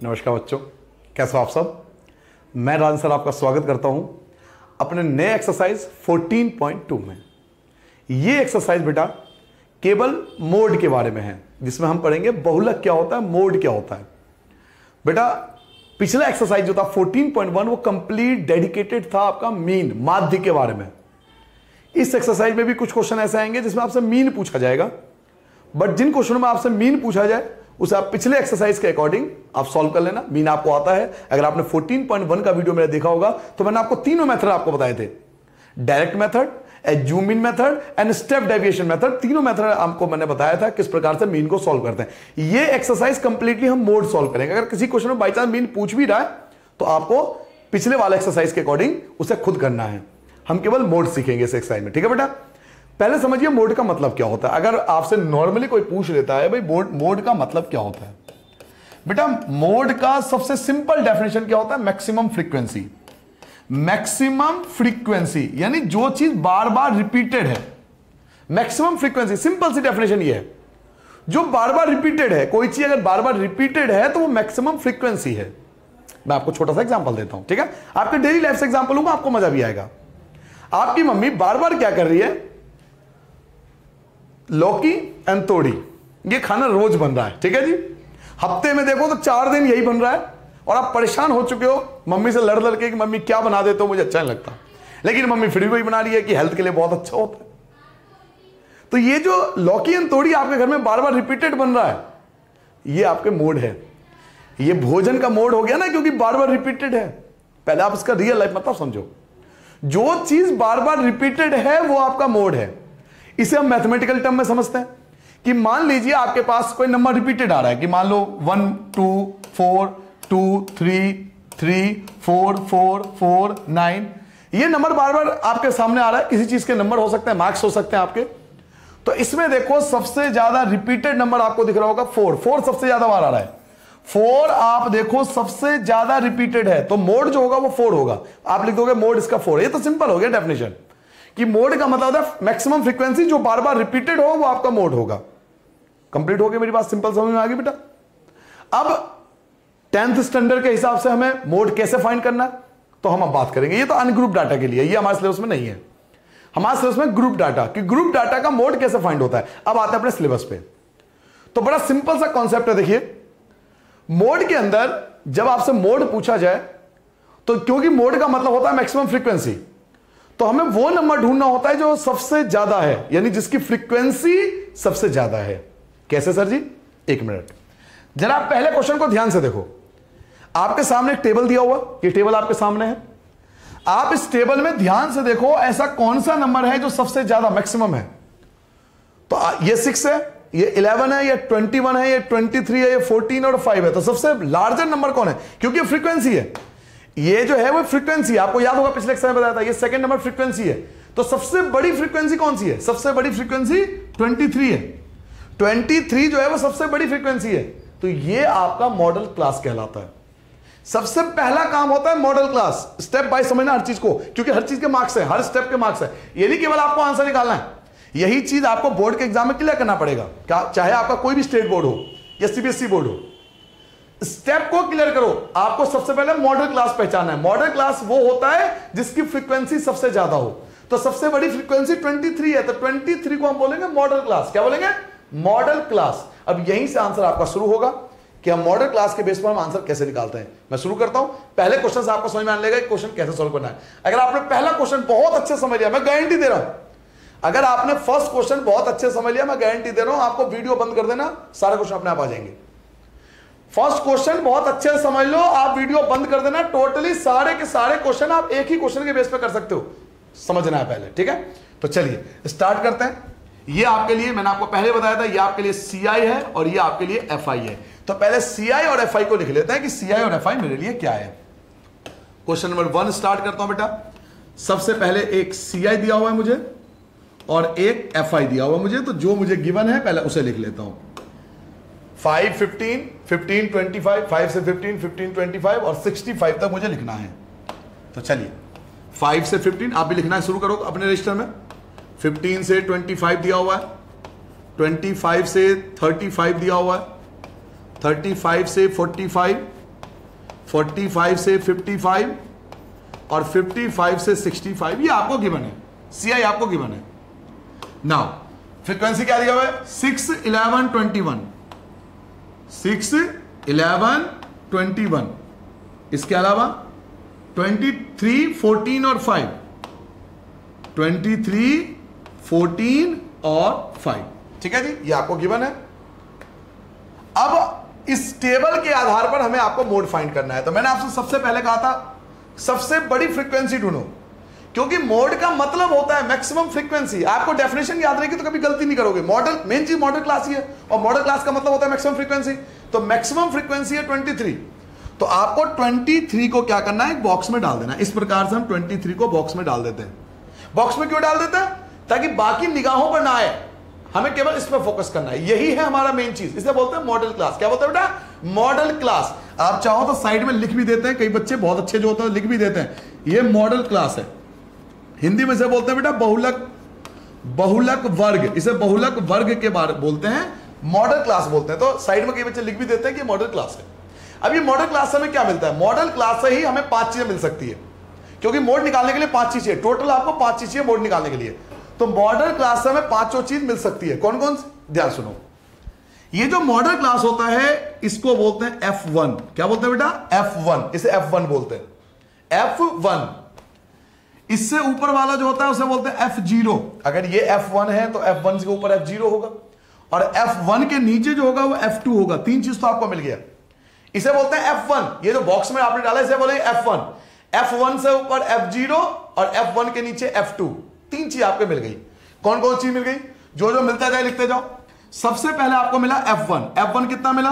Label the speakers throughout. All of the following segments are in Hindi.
Speaker 1: नमस्कार बच्चों, कैसे हो आप सब। मैं राजन सर आपका स्वागत करता हूं अपने नए एक्सरसाइज 14.2 में। ये एक्सरसाइज बेटा केवल मोड के बारे में है, जिसमें हम पढ़ेंगे बहुलक क्या होता है, मोड क्या होता है। बेटा पिछला एक्सरसाइज जो था 14.1 वो कंप्लीट डेडिकेटेड था आपका मीन, माध्य के बारे में। इस एक्सरसाइज में भी कुछ क्वेश्चन ऐसे आएंगे जिसमें आपसे मीन पूछा जाएगा, बट जिन क्वेश्चनों में आपसे मीन पूछा जाए उसे आप पिछले एक्सरसाइज के अकॉर्डिंग आप सॉल्व कर लेना। मीन आपको आता है। अगर आपने 14.1 का वीडियो मेरा देखा होगा तो मैंने आपको तीनों मेथड आपको बताए थे, direct method, zoom in method and step deviation method. तीनों मेथड आपको मैंने बताया था किस प्रकार से मीन को सॉल्व करते हैं। ये एक्सरसाइज कंप्लीटली हम मोड सॉल्व करेंगे। अगर किसी क्वेश्चन में बाई चांस मीन पूछ भी रहा है तो आपको पिछले वाले एक्सरसाइज के अकॉर्डिंग उसे खुद करना है। हम केवल मोड सीखेंगे इस एक्सरसाइज में, ठीक है बेटा। पहले समझिए मोड का मतलब क्या होता है। अगर आपसे नॉर्मली कोई पूछ लेता है भाई मोड का मतलब क्या होता है, बेटा मोड का सबसे सिंपल डेफिनेशन क्या होता है, मैक्सिमम फ्रीक्वेंसी। मैक्सिमम फ्रीक्वेंसी यानी जो चीज बार बार रिपीटेड है, मैक्सिमम फ्रीक्वेंसी। सिंपल सी डेफिनेशन ये है, जो बार बार रिपीटेड है, कोई चीज अगर बार बार रिपीटेड है तो वो मैक्सिमम फ्रीक्वेंसी है। मैं आपको छोटा सा एग्जांपल देता हूं, ठीक है। आपके डेली लाइफ से एग्जांपल लूंगा, आपको मजा भी आएगा। आपकी मम्मी बार बार क्या कर रही है, लौकी एंड तोड़ी, ये खाना रोज बन रहा है, ठीक है जी। हफ्ते में देखो तो 4 दिन यही बन रहा है और आप परेशान हो चुके हो मम्मी से लड़ लड़ के कि मम्मी क्या बना देते हो, मुझे अच्छा नहीं लगता, लेकिन मम्मी फिर भी वही बना रही है कि हेल्थ के लिए बहुत अच्छा होता है। तो ये जो लौकी एंड तोड़ी आपके घर में बार बार रिपीटेड बन रहा है, ये आपके मोड है। ये भोजन का मोड हो गया ना, क्योंकि बार बार रिपीटेड है। पहले आप इसका रियल लाइफ मतलब समझो। जो चीज बार बार रिपीटेड है वो आपका मोड है। इसे हम मैथमेटिकल टर्म में समझते हैं कि मान लीजिए आपके पास कोई नंबर रिपीटेड आ रहा है कि मान लो 1 2 4 2 3 3 4 4 4 9। ये नंबर बार बार आपके सामने आ रहा है। किसी चीज के नंबर हो सकते हैं, मार्क्स हो सकते हैं आपके। तो इसमें देखो सबसे ज्यादा रिपीटेड नंबर आपको दिख रहा होगा 4 सबसे ज्यादा बार आ रहा है। 4 आप देखो सबसे ज्यादा रिपीटेड है, तो मोड जो होगा वो 4 होगा। आप लिख दोगे मोड इसका 4। ये तो सिंपल हो गया डेफिनेशन कि मोड का मतलब है मैक्सिमम फ्रीक्वेंसी, जो बार बार रिपीटेड हो वो आपका मोड होगा। कंप्लीट हो गया, मेरी बात सिंपल समझ में आ गई बेटा। अब 10th स्टैंडर्ड के हिसाब से हमें मोड कैसे फाइंड करना है तो हम अब बात करेंगे। ये तो अनग्रुप डाटा के लिए, ये हमारे सिलेबस में नहीं है। हमारे सिलेबस में ग्रुप डाटा, कि ग्रुप डाटा का मोड कैसे फाइंड होता है। अब आते हैं अपने सिलेबस पे। तो बड़ा सिंपल सा कॉन्सेप्ट है। देखिए मोड के अंदर जब आपसे मोड पूछा जाए तो क्योंकि मोड का मतलब होता है मैक्सिमम फ्रीक्वेंसी, तो हमें वो नंबर ढूंढना होता है जो सबसे ज्यादा है, यानी जिसकी फ्रीक्वेंसी सबसे ज्यादा है। कैसे सर जी? 1 मिनट, जरा पहले क्वेश्चन को ध्यान से देखो। आपके सामने एक टेबल दिया हुआ, ये टेबल आपके सामने है। आप इस टेबल में ध्यान से देखो ऐसा कौन सा नंबर है जो सबसे ज्यादा मैक्सिमम है। तो ये 6 है, ये 11 है, ये 21 है, ये 23 है, ये 14 और 5 है। तो सबसे लार्जर नंबर कौन है? क्योंकि ये फ्रीक्वेंसी है। ये जो है वो फ्रीक्वेंसी, आपको याद होगा पिछले एक्सरसाइज में बताया था, ये सेकंड नंबर फ्रीक्वेंसी है। तो सबसे बड़ी फ्रीक्वेंसी कौन सी है? सबसे बड़ी फ्रीक्वेंसी 23 है। 23 जो है वो सबसे बड़ी फ्रीक्वेंसी है। तो ये आपका मॉडल क्लास कहलाता है। सबसे पहला काम होता है मॉडल क्लास। स्टेप बाय समझना हर चीज को, क्योंकि हर चीज के मार्क्स है, हर स्टेप के मार्क्स है। ये नहीं केवल आपको आंसर निकालना है, यही चीज आपको बोर्ड के एग्जाम में क्लियर करना पड़ेगा, चाहे आपका कोई भी स्टेट बोर्ड हो या सीबीएसई बोर्ड हो। स्टेप को क्लियर करो। आपको सबसे पहले मॉडल क्लास पहचानना है। मॉडल क्लास वो होता है जिसकी फ्रीक्वेंसी सबसे ज्यादा हो। तो सबसे बड़ी फ्रीक्वेंसी 23 है, तो 23 को हम बोलेंगे मॉडल क्लास। क्या बोलेंगे? Modal class. अब यहीं से आंसर आपका शुरू होगा कि हम मॉडल क्लास के बेस पर हम आंसर कैसे निकालते हैं। मैं शुरू करता हूं। पहले क्वेश्चन से आपको समझ में आने लगेगा क्वेश्चन कैसे सोल्व करना है। अगर आपने पहला क्वेश्चन बहुत अच्छे समझ लिया, मैं गारंटी दे रहा हूं, अगर आपने फर्स्ट क्वेश्चन बहुत अच्छे समझ लिया, मैं गारंटी दे रहा हूं आपको वीडियो बंद कर देना, सारे क्वेश्चन अपने आप आ जाएंगे। फर्स्ट क्वेश्चन बहुत अच्छे से समझ लो, आप वीडियो बंद कर देना। टोटली सारे के सारे क्वेश्चन आप एक ही क्वेश्चन के बेस पे कर सकते हो। समझना है पहले, ठीक है। तो चलिए स्टार्ट करते हैं। ये आपके लिए, मैंने आपको पहले बताया था, ये आपके लिए CI है और ये आपके लिए FI है। तो पहले CI और FI को लिख लेते हैं कि CI और FI मेरे लिए क्या है। क्वेश्चन नंबर 1 स्टार्ट करता हूं बेटा। सबसे पहले एक CI दिया हुआ है मुझे और एक FI दिया हुआ है मुझे। तो जो मुझे गिवन है पहले उसे लिख लेता हूं। 5 15 15 25, 5 से 15 15 25 और 65 तक मुझे लिखना है। तो चलिए 5 से 15 आप भी लिखना शुरू करो अपने रजिस्टर में। 15 से 25 दिया हुआ है, 25 से 35 दिया हुआ है, 35 से 45, 45 से 55 और 55 से 65, ये आपको गिवन है, CI आपको गिवन है। नाउ फ्रीक्वेंसी क्या दिया हुआ है? 6, 11, 21, 6, 11, 21, इसके अलावा 23, 14 और 5, 23, 14 और 5, ठीक है जी, ये आपको गिवन है। अब इस टेबल के आधार पर हमें आपको मोड फाइंड करना है। तो मैंने आपसे सबसे पहले कहा था सबसे बड़ी फ्रीक्वेंसी ढूंढो, क्योंकि मोड का मतलब होता है मैक्सिमम फ्रीक्वेंसी। आपको डेफिनेशन याद रहेगी तो कभी गलती नहीं करोगे। मॉडल, मेन चीज मॉडल क्लास ही है, और मॉडल क्लास का मतलब होता है मैक्सिमम फ्रीक्वेंसी। तो मैक्सिमम फ्रीक्वेंसी है 23, तो आपको 23 को क्या करना है? एक बॉक्स में डाल देना। इस प्रकार से हम 23 को बॉक्स में डाल देते हैं। बॉक्स में क्यों डाल देते हैं? ताकि बाकी निगाहों पर ना आए, हमें केवल इस पर फोकस करना है। यही है हमारा मेन चीज, इसे बोलते हैं मॉडल क्लास। क्या बोलते हैं बेटा? Modal class. आप चाहो तो साइड में लिख भी देते हैं, कई बच्चे बहुत अच्छे जो होते हैं लिख भी देते हैं, ये मॉडल क्लास है। हिंदी में इसे बोलते हैं बेटा बहुलक वर्ग, इसे बहुलक वर्ग के बारे बोलते हैं, मॉडल क्लास बोलते हैं। तो साइड में कई बच्चे लिख भी देते हैं कि मॉडल क्लास है। अब ये मॉडल क्लास से हमें क्या मिलता है? मॉडल क्लास से ही हमें 5 चीजें मिल सकती है, क्योंकि मोड निकालने के लिए 5 चीजें, टोटल आपको 5 चीजें मोड निकालने के लिए। तो मॉडल क्लास से हमें 5 चीज मिल सकती है। कौन कौन सी? ध्यान सुनो, ये जो मॉडल क्लास होता है इसको बोलते हैं F1। क्या बोलते हैं बेटा? F1, इसे F1 बोलते हैं, F1। इससे ऊपर वाला जो होता है उसे बोलते हैं F0। अगर ये F1 है तो F1 से ऊपर F0 होगा, और F1 के नीचे जो होगा वो F2 होगा। 3 चीज तो आपको मिल गया। इसे बोलते हैं F1। ये जो बॉक्स में आपने डाला इसे बोलेंगे F1। F1 से ऊपर F0 और F1 के नीचे F2, 3 चीज आपको मिल गई। कौन कौन चीज मिल गई? जो जो मिलता जाए लिखते जाओ। सबसे पहले आपको मिला F1। F1 कितना मिला?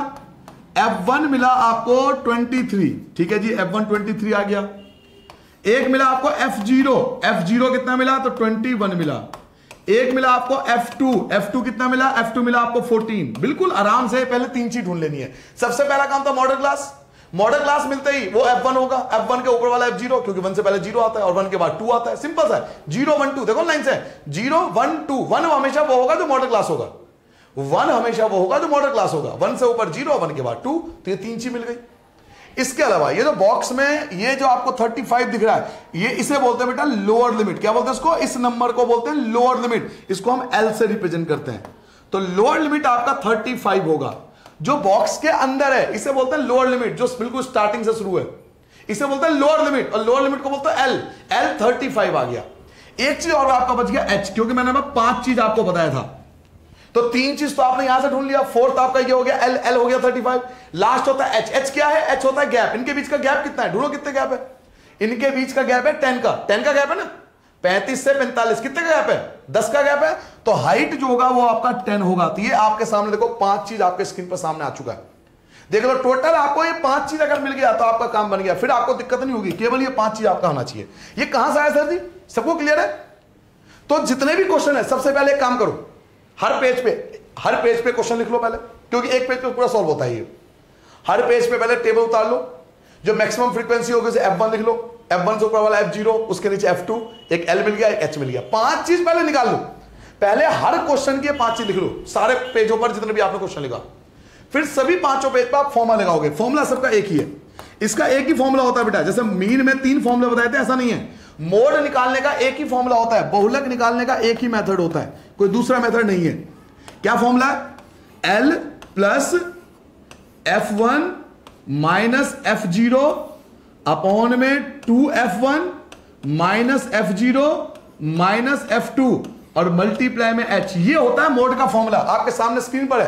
Speaker 1: F1 मिला आपको 23, ठीक है जी, F1 23 आ गया। एक मिला आपको F0, F0 कितना मिला? तो 21 मिला। एक मिला आपको F2, F2 कितना मिला? F2 मिला आपको 14। बिल्कुल आराम से पहले 3 चीज ढूंढ लेनी है। सबसे पहला काम था मॉडल क्लास। मॉडल क्लास मिलते ही वो F1 होगा, F1 के ऊपर वाला F0, क्योंकि 1 से पहले 0 आता है और 1 के बाद 2 आता है। सिंपल सा है, 0 1 2, देखो लाइन से 0 1 2। 1 हमेशा वो होगा जो मॉडल क्लास होगा, 1 हमेशा वो होगा जो मॉडल क्लास होगा। 1 से ऊपर 0, 1 के बाद 2, तो ये 3 चीज मिल गई। इसके अलावा ये जो बॉक्स में ये जो आपको 35 दिख रहा है, ये इसे बोलते हैं बेटा लोअर लिमिट। क्या बोलते हैं इसको? इस नंबर को बोलते हैं लोअर लिमिट। इसको हम L से रिप्रेजेंट करते हैं। तो लोअर लिमिट आपका 35 होगा। जो बॉक्स के अंदर है इसे बोलते हैं लोअर लिमिट, जो बिल्कुल स्टार्टिंग से शुरू है, इसे बोलते हैं लोअर लिमिट। और लोअर लिमिट को बोलते हैं L 35 आ गया। एक चीज और आपका बच गया H, क्योंकि मैंने 5 चीज आपको बताया था, तो 3 चीज तो आपने यहां से ढूंढ लिया। फोर्थ आपका ये हो गया L हो गया 35। लास्ट होता है H क्या है? H होता है गैप। इनके बीच का गैप कितना है? ढूंढो कितने गैप है इनके बीच का? गैप है 10 का गैप है ना। 35 से 45 कितने का गैप है? 10 का गैप है। तो हाइट जो होगा वो आपका 10 होगा। तो ये आपके सामने देखो 5 चीज आपके स्क्रीन पर सामने आ चुका है। देख लो टोटल आपको ये 5 चीज अगर मिल गया तो आपका काम बन गया, फिर आपको दिक्कत नहीं होगी। केवल ये 5 चीज आपका होना चाहिए। ये कहां से आया सर जी? सबको क्लियर है? तो जितने भी क्वेश्चन है सबसे पहले एक काम करो, हर पेज पे क्वेश्चन लिख लो पहले, क्योंकि एक पेज पे पूरा सॉल्व होता है ये। हर पेज पे पहले टेबल उतार लो, जो मैक्सिमम फ्रीक्वेंसी होगी उसे F1 लिख लो, F1 से ऊपर वाला F0, उसके नीचे F2, एक L मिल गया, एक H मिल गया। 5 चीज पहले निकाल लो। पहले हर क्वेश्चन की 5 चीज लिख लो, सारे पेजों पर जितने भी आपने क्वेश्चन लिखा। फिर सभी 5 पेज पर आप फॉर्मूला लगाओगे। फॉर्मूला सबका एक ही है, इसका एक ही फॉर्मूला होता है बेटा। जैसे मीन में 3 फॉर्मूले बताए थे, ऐसा नहीं है। मोड निकालने का एक ही फॉर्मूला होता है, बहुलक निकालने का एक ही मेथड होता है, कोई दूसरा मेथड नहीं है। क्या फॉर्मूला है? L plus F1 minus F0 upon में 2F1 minus F0 minus F2 और मल्टीप्लाई में H। ये होता है मोड का फॉर्मूला, आपके सामने स्क्रीन पर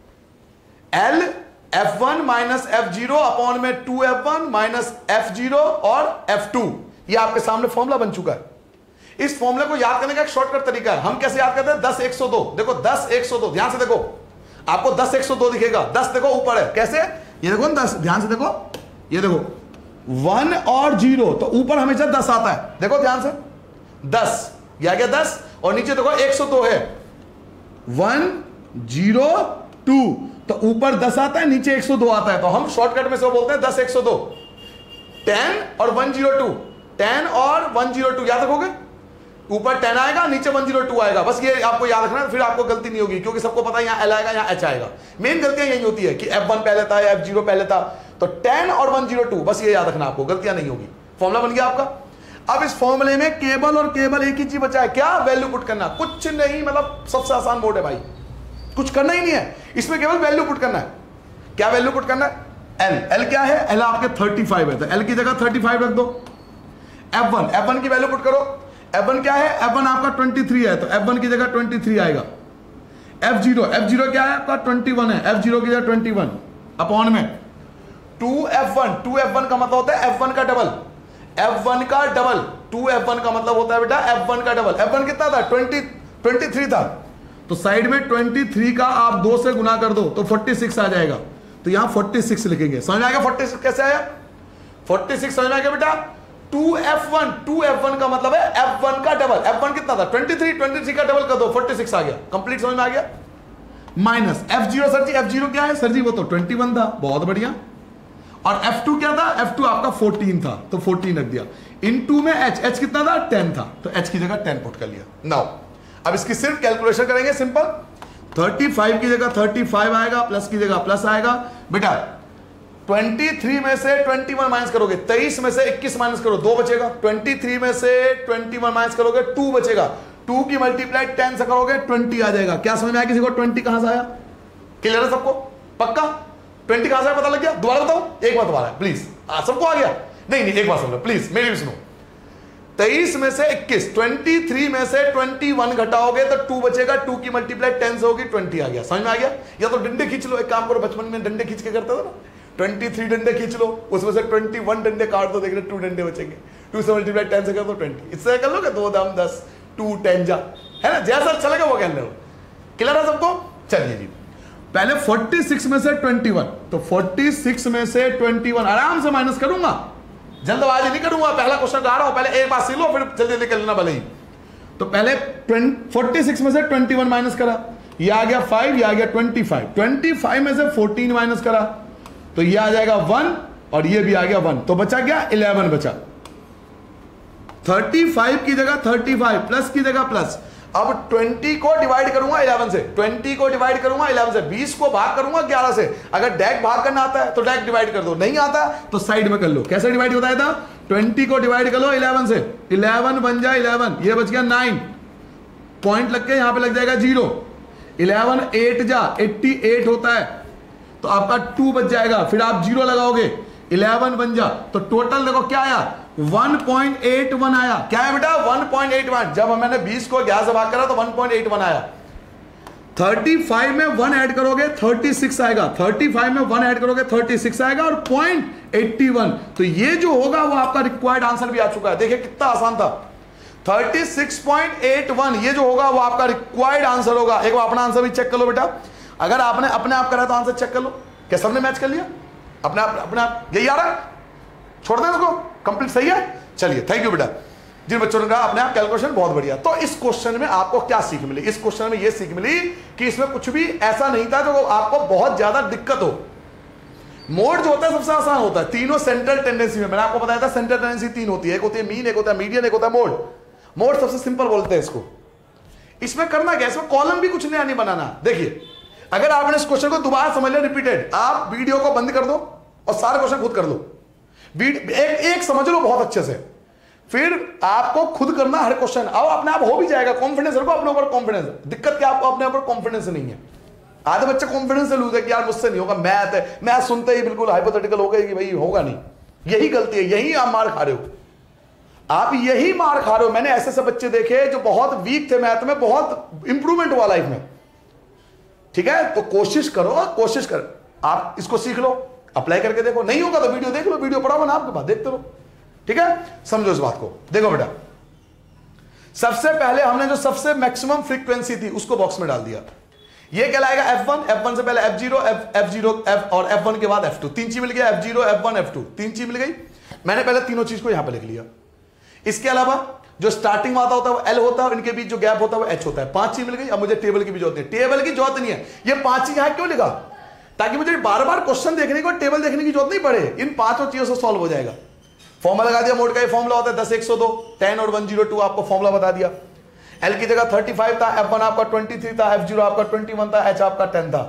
Speaker 1: है। L F1 minus F0 upon में 2F1 माइनस F0 और F2, ये आपके सामने फॉर्मूला बन चुका है। इस फॉर्मूले को याद करने का एक शॉर्टकट तरीका है। हम कैसे याद करते हैं? 10 102। देखो 10 102, ध्यान से देखो, आपको 10 102 दिखेगा। 10 देखो ऊपर है, कैसे? ये देखो 10, ध्यान से देखो, ये देखो 1 और 0, तो ऊपर हमेशा 10 आता है। देखो ध्यान से, 10 ये आ गया 10, और नीचे देखो 102 है, 1 0 2, तो ऊपर 10 आता है, नीचे 102 आता है। तो हम शॉर्टकट में से बोलते हैं 10 102। 10 और 102, 10 और 102 याद रखोगे? ऊपर 10 आएगा, नीचे 102 आएगा। बस ये आपको याद रखना है, फिर आपको गलती नहीं होगी, क्योंकि सबको पता है यहाँ L आएगा, यहाँ H आएगा। मेन गलतियां यही होती है कि F1 पहले था, F0 पहले था। तो 10 और 102, बस ये याद रखना आपको, गलतियां नहीं होगी। फॉर्मूला बन गया आपका। अब इस फॉर्मूले में केवल और केवल एक ही चीज बचा है, क्या? वैल्यू पुट करना। कुछ नहीं, मतलब सबसे आसान मोड है भाई, कुछ करना ही नहीं है इसमें, केवल वैल्यू पुट करना है। क्या वैल्यू पुट करना है? एल क्या है? एल आपके 35 है, तो एल की जगह 35 रख दो। F1 की वैल्यू पुट करो। F1 क्या है? F1 आपका 23 है, तो F1 की जगह 23 आएगा। F0 क्या है आपका? 21 है, F0 की जगह 21 अपॉन में 2F1 का मतलब होता है F1 का डबल, F1 का डबल। 2F1 का मतलब होता है बेटा F1 का डबल। F1 कितना था? 23 था, तो साइड में 23 का आप 2 से गुना कर दो तो 46 आ जाएगा, तो यहां 46 लिखेंगे। समझ आएगा 46 कैसे आया? 46 समझ आएगा बेटा। 2F1 का मतलब है F1 का डबल। F1 कितना था? 23 का डबल कर दो, 46 आ गया। कंप्लीट समझ में आ गया। माइनस F0, सर जी F0 क्या है? सर जी वो तो 21 था, बहुत बढ़िया। और F2 क्या था? F2 आपका 14 था, तो 14 रख दिया। इनटू में H कितना था? 10 था, तो H की जगह 10 पुट कर लिया। नाउ अब इसकी सिर्फ कैलकुलेशन करेंगे, सिंपल। 35 की जगह 35 आएगा, प्लस की जगह प्लस आएगा। बेटा 23 में से 21 माइनस करोगे, 23 में से 21 माइनस करो, 2 बचेगा। 23 में से 21 माइनस करोगे, 2 बचेगा। 2 की मल्टीप्लाई 10 से करोगे, 20 आ जाएगा। क्या समझ में आया किसी को? 20 कहां से आया? क्लियर है सबको? पक्का 20 कहां से आया? पता लग गया? दोबारा बताओ, एक बार दोबारा प्लीज। सबको आ गया? नहीं एक बार समझो प्लीज, मेरी भी सुनो। 23 में से 21, 23 में से 21 घटाओगे तो 2 बचेगा। 2 की मल्टीप्लाई 10 से होगी, 20 आ गया। समझ में आ गया? या तो डंडे खींच लो, एक काम करो, बचपन में डंडे खींच के करते थे ना, 23 डंडे खींच लो, उसमें से 21 डंडे काट दो, देखना 2 डंडे बचेंगे। 2 से मल्टीप्लाई 10 से कर दो 20, इससे कर लोगे 2 दाम 10, 2 10 जा, है ना? जैसा चलेगा वो कह लो। क्लियर है सबको? चलिए जी, पहले 46 में से 21, तो 46 में से 21 आराम से माइनस करूंगा, जल्दबाजी नहीं करूंगा। पहला क्वेश्चन ला रहा हूं, पहले एक बात सीख लो, फिर जल्दी जल्दी कर लेना भले ही। तो पहले 46 में से 21 माइनस करा, ये आ गया 5, ये आ गया 25। 25 में से 14 माइनस करा, तो ये आ जाएगा 1, और ये भी आ गया 1, तो बचा क्या? 11 बचा। 35 की जगह 35, प्लस की जगह प्लस। अब 20 को डिवाइड करूंगा 11 से, 20 को डिवाइड करूंगा 11 से, 20 को भाग करूंगा 11 से। अगर डायरेक्ट भाग करना आता है तो डायरेक्ट डिवाइड कर दो, नहीं आता तो साइड में कर लो। कैसे डिवाइड होता है था? 20 को डिवाइड कर लो 11 से, 11 बन जाए 11, ये बच गया 9, पॉइंट लग के यहां पे लग जाएगा 0। 11 8 जा 88 होता है, तो आपका 2 बच जाएगा, फिर आप 0 लगाओगे, 11 बन जा, तो टोटल देखो क्या आया? 1.81 आया। क्या है बेटा? 1.81। जब मैंने 20 को 11 से भाग करा तो 1.81 आया। 35 में 1 ऐड करोगे 36 आएगा, 35 में 1 ऐड करोगे 36 आएगा, और 0.81, तो ये जो होगा वो आपका रिक्वायर्ड आंसर भी आ चुका है। देखिए कितना आसान था। 36.81 ये जो होगा वो आपका रिक्वायर्ड आंसर होगा। एक बार अपना आंसर भी चेक कर लो बेटा, अगर आपने अपने आप करा तो आंसर चेक कर लो। क्या सबने मैच कर लिया? अपने आप यही आ रहा है? छोड़ दें इसको, कंप्लीट सही है। चलिए थैंक यू बेटा, जिन बच्चों ने कहा अपने आप कैलकुलेशन बहुत बढ़िया। तो इस क्वेश्चन में आपको क्या सीख मिली? इस क्वेश्चन में यह सीख मिली कि इसमें कुछ भी ऐसा नहीं था जो आपको बहुत ज्यादा दिक्कत हो। मोड जो होता है सबसे आसान होता है, तीनों सेंट्रल टेंडेंसी में। मैंने आपको बताया था सेंट्रल टेंडेंसी 3 होती है, एक होती है मीन, एक होता है मीडियन, एक होता है मोड। मोड सबसे सिंपल बोलते हैं इसको। इसमें करना क्या? इसमें कॉलम भी कुछ नया नहीं बनाना। देखिए अगर आपने इस क्वेश्चन को दोबारा समझ लिया रिपीटेड, आप वीडियो को बंद कर दो और सारे क्वेश्चन खुद कर लो। एक समझ लो बहुत अच्छे से, फिर आपको खुद करना हर क्वेश्चन। अब अपने आप हो भी जाएगा। कॉन्फिडेंस रखो अपने ऊपर, कॉन्फिडेंस। दिक्कत क्या आपको अपने ऊपर कॉन्फिडेंस नहीं है। आधे बच्चे कॉन्फिडेंस से लूज है कि यार मुझसे नहीं होगा, मैथ है, मैथ सुनते ही बिल्कुल हाइपोथेटिकल हो गए कि भाई होगा नहीं। यही गलती है, यही आप मार खा रहे हो, आप यही मार खा रहे हो। मैंने ऐसे बच्चे देखे जो बहुत वीक थे मैथ में, बहुत इंप्रूवमेंट हुआ लाइफ में। ठीक है, तो कोशिश करो, कोशिश कर, आप इसको सीख लो, अप्लाई करके देखो। नहीं होगा तो वीडियो देख लो, वीडियो पड़ा हुआ ना आपके पास, देखते रहो। ठीक है, समझो इस बात को। देखो बेटा, सबसे पहले हमने जो सबसे मैक्सिमम फ्रीक्वेंसी थी उसको बॉक्स में डाल दिया। ये कहलाएगा F1, F1 से पहले F0, F0 F और F1 के बाद F2। 3 चीज मिल गया, F0 F1 F2, 3 चीज मिल गई। मैंने पहले तीनों चीज को यहां पे लिख लिया। इसके अलावा जो स्टार्टिंग में आता होता है वो L होता है, और इनके बीच जो गैप होता है वो H होता है। 5 चीज मिल गई। अब मुझे टेबल की भी जरूरत नहीं, टेबल की जरूरत नहीं है। ये 5 चीज यहां क्यों लिखा? ताकि मुझे बार बार क्वेश्चन देखने को टेबल देखने की जरूरत नहीं पड़े। इन 5 चीजों से सॉल्व हो जाएगा। फॉर्मूला लगा दिया, मोड का ये फॉर्मूला होता है 10 102, 10 और 102 आपको फॉर्मूला बता दिया। L की जगह 35 था, F1 आपका 23 था, F0 आपका 21 था, H आपका 10 था।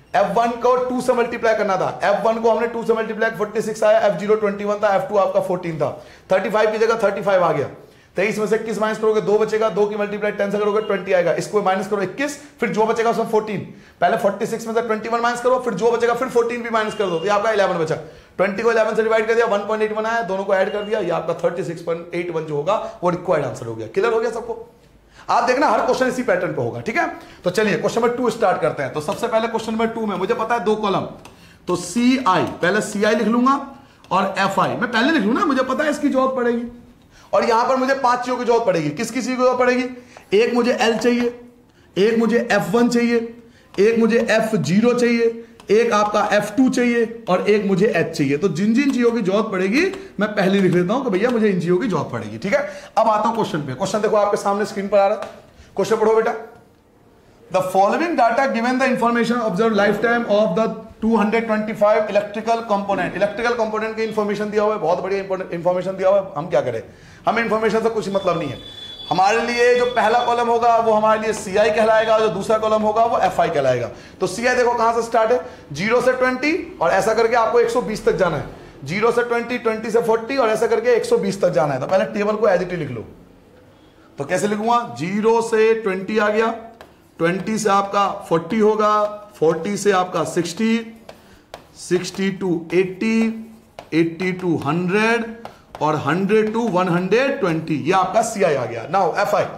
Speaker 1: F1 को 2 से मल्टीप्लाई करना था, F1 को हमने 2 से मल्टीप्लाई 46 आया, F0 21 था, F2 आपका 14 था, 35 की जगह 35 आ गया। 23 में से 21 माइनस करोगे 2 बचेगा, 2 की मल्टीप्लाई 10 से करोगे 20 आएगा, इसको माइनस करो 21, फिर जो बचेगा उसमें 14, पहले 46 में से 21 माइनस करो, फिर जो बचेगा फिर 14 भी माइनस कर दो, तो ये आपका 11 बचा। 20 को 11 से डिवाइड कर दिया, 1.81 आया, दोनों को ऐड कर दिया, ये आपका 36.81 जो होगा वो रिक्वायर्ड आंसर हो गया। क्लियर हो गया सबको? आप देखना हर क्वेश्चन इसी पैटर्न पे होगा, ठीक है। तो चलिए क्वेश्चन नंबर 2 स्टार्ट करते हैं। तो सबसे पहले क्वेश्चन नंबर 2 में मुझे पता है 2 कॉलम, तो CI पहले CI लिख लूंगा और FI मैं पहले लिख लूंगा, मुझे पता है इसकी जरूरत पड़ेगी। और यहां पर मुझे 5 चीजों की जरूरत पड़ेगी। किस किसी की जरूरत पड़ेगी? एक मुझे L चाहिए, एक मुझे F1 चाहिए, एक मुझे F0 चाहिए, एक आपका F2 चाहिए और एक मुझे H चाहिए। तो जिन जिन चीजों की जरूरत पड़ेगी मैं पहले लिख लेता हूं कि भैया मुझे इन चीजों की जरूरत पड़ेगी, ठीक है। अब आता हूं क्वेश्चन पे। क्वेश्चन देखो आपके सामने स्क्रीन पर आ रहा है, क्वेश्चन पढ़ो बेटा। The following data given the information observe life time of the 225 electrical component. Electrical component की इंफॉर्मेशन दिया हुआ है, बहुत बढ़िया इंफॉर्मेशन दिया हुआ है। हम क्या करें, हमें इंफॉर्मेशन से कुछ मतलब नहीं है। हमारे लिए जो पहला कॉलम होगा वो हमारे लिए CI कहलाएगा, जो दूसरा कॉलम होगा वो FI कहलाएगा। तो CI देखो कहां से स्टार्ट है, 0 से 20 और ऐसा करके आपको 120 तक जाना है, 0 से 20, 20 से 40 और ऐसा करके 120 तक जाना है। तो पहले टेबल को एज इट इज लिख लो। तो कैसे लिखूंगा, 0 से 20 आ गया, 20 से आपका 40 होगा, 40 से आपका 60, 60 टू 80, 80 टू 100 और 100 टू 120, ये आपका CI आ गया। नाउ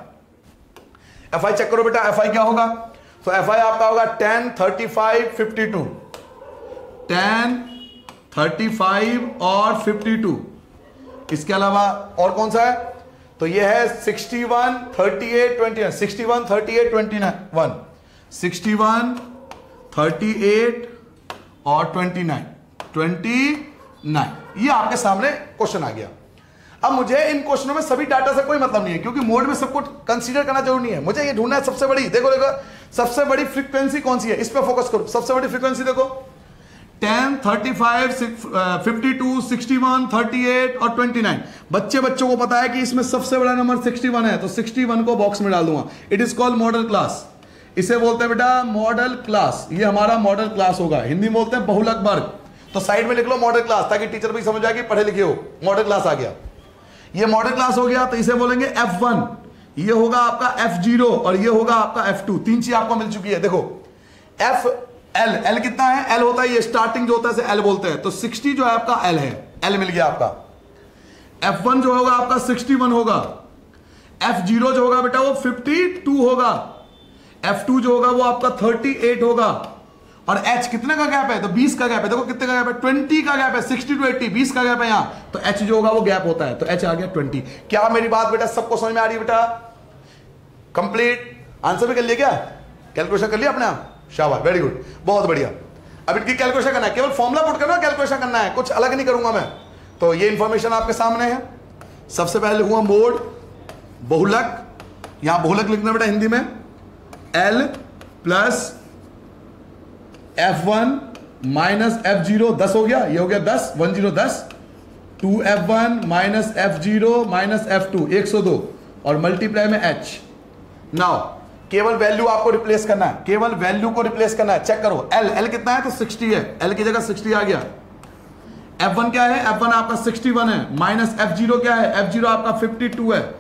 Speaker 1: FI चेक करो बेटा, FI क्या होगा? तो FI आपका होगा 10, 35, 52, 10, 35 और 52। इसके अलावा और कौन सा है? तो ये है 61, 38, 29, 61, 38, 29, 61, 38 और 29, ये आपके सामने क्वेश्चन आ गया। अब मुझे इन क्वेश्चनों में सभी डाटा से कोई मतलब नहीं है, क्योंकि मोड में सबको कंसीडर करना जरूरी नहीं है। मुझे ये ढूंढना है सबसे बड़ी, देखो सबसे बड़ी फ्रीक्वेंसी कौन सी है, इस पे फोकस करो। सबसे बड़ी फ्रीक्वेंसी देखो 10, 35, 52, 61, 38 और 29। बच्चों को पता है कि इसमें सबसे बड़ा नंबर 61 है, तो 61 को बॉक्स में डाल दूंगा। It is called modal class, इसे बोलते हैं बेटा मॉडल क्लास। ये हमारा मॉडल क्लास होगा, हिंदी में बोलते हैं बहुलक वर्ग। तो साइड में लिख लो मॉडल क्लास, ताकि टीचर भी समझ जाए कि पढ़े लिखे हो। मॉडल क्लास आ गया, ये मॉडल क्लास हो गया। तो इसे बोलेंगे F1, ये होगा आपका F0 और ये होगा आपका F2। 3 चीज आपको मिल चुकी है। देखो L कितना है? L होता है ये स्टार्टिंग जो होता है इसे L बोलते हैं। तो 60 जो है आपका L है, L मिल गया आपका। F1 जो होगा आपका 61 होगा, F0 जो होगा बेटा वो 52 होगा, F2 जो होगा वो आपका 38 होगा और H कितने का गैप है? तो 20 का गैप है। देखो कितने का गैप है? 20 का गैप है। 60 टू 80, 20 का गैप है यहां, तो H जो होगा वो गैप होता है, तो H आ गया 20। क्या मेरी बात बेटा सबको समझ में आ रही है बेटा? कंप्लीट आंसर भी कर लिया क्या? कैलकुलेशन कर लिया अपने आप? शाबाश, वेरी गुड, बहुत बढ़िया। अब इनकी कैलकुलेशन करना है, केवल फॉर्मूला पुट करना, कैलकुलेशन करना है, कुछ अलग नहीं करूंगा मैं। तो ये इंफॉर्मेशन आपके सामने है। सबसे पहले लिखूंगा मोड बहुलक, यहां बहुलक लिखना बेटा हिंदी में L plus F1 minus F0, 10 हो गया, ये हो गया 10, 10, 10, 2F1 minus F0 minus F2, 102 और मल्टीप्लाई में H। नाउ केवल वैल्यू आपको रिप्लेस करना है, केवल वैल्यू को रिप्लेस करना है। चेक करो L कितना है? तो 60 है, L की जगह 60 आ गया। F1 क्या है? F1 आपका 61 है, माइनस F0 क्या है? F0 आपका 52 है।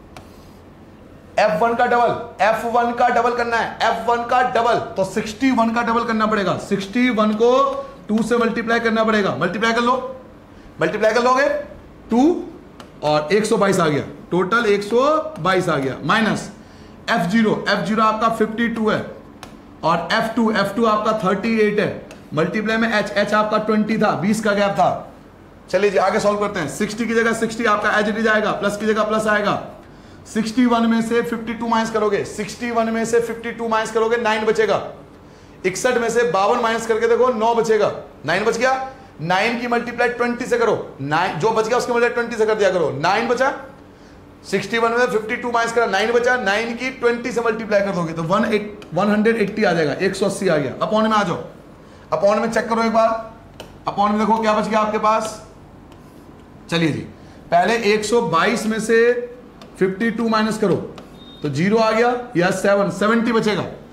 Speaker 1: F1 का डबल, F1 का डबल करना है, F1 का डबल, तो 61 का डबल करना पड़ेगा। 61 को 2 से मल्टीप्लाई करना पड़ेगा। मल्टीप्लाई कर लोगे 2 और 122 आ गया, टोटल 122 आ गया। माइनस F0 आपका 52 है और F2 आपका 38 है। मल्टीप्लाई में H आपका 20 था, 20 का गैप था। चलिए जी आगे सॉल्व करते हैं। 60 की जगह 60 आपका एज इट इज आएगा, प्लस की जगह प्लस आएगा। 61 में से 52 माइनस करोगे, 61 में से 52 माइनस करोगे 9 बचेगा। 61 में से 52 माइनस करके देखो 9 बचेगा, 9 बच गया। 9 की मल्टीप्लाई 20 से करो, 9 जो बच गया उसकी मल्टीप्लाई 20 से कर दिया करो, 9 बचा। 61 में 52 माइनस करा, 9 बचा, 9 की 20 से मल्टीप्लाई कर दोगे तो 180 आ जाएगा, 180 आ गया। अपॉन में आ जाओ, अपॉन में चेक करो एक बार, अपॉन में देखो क्या बच गया आपके पास। चलिए जी पहले 122 में से 52 माइनस करो तो 0 आ गया, या 70 बचेगा।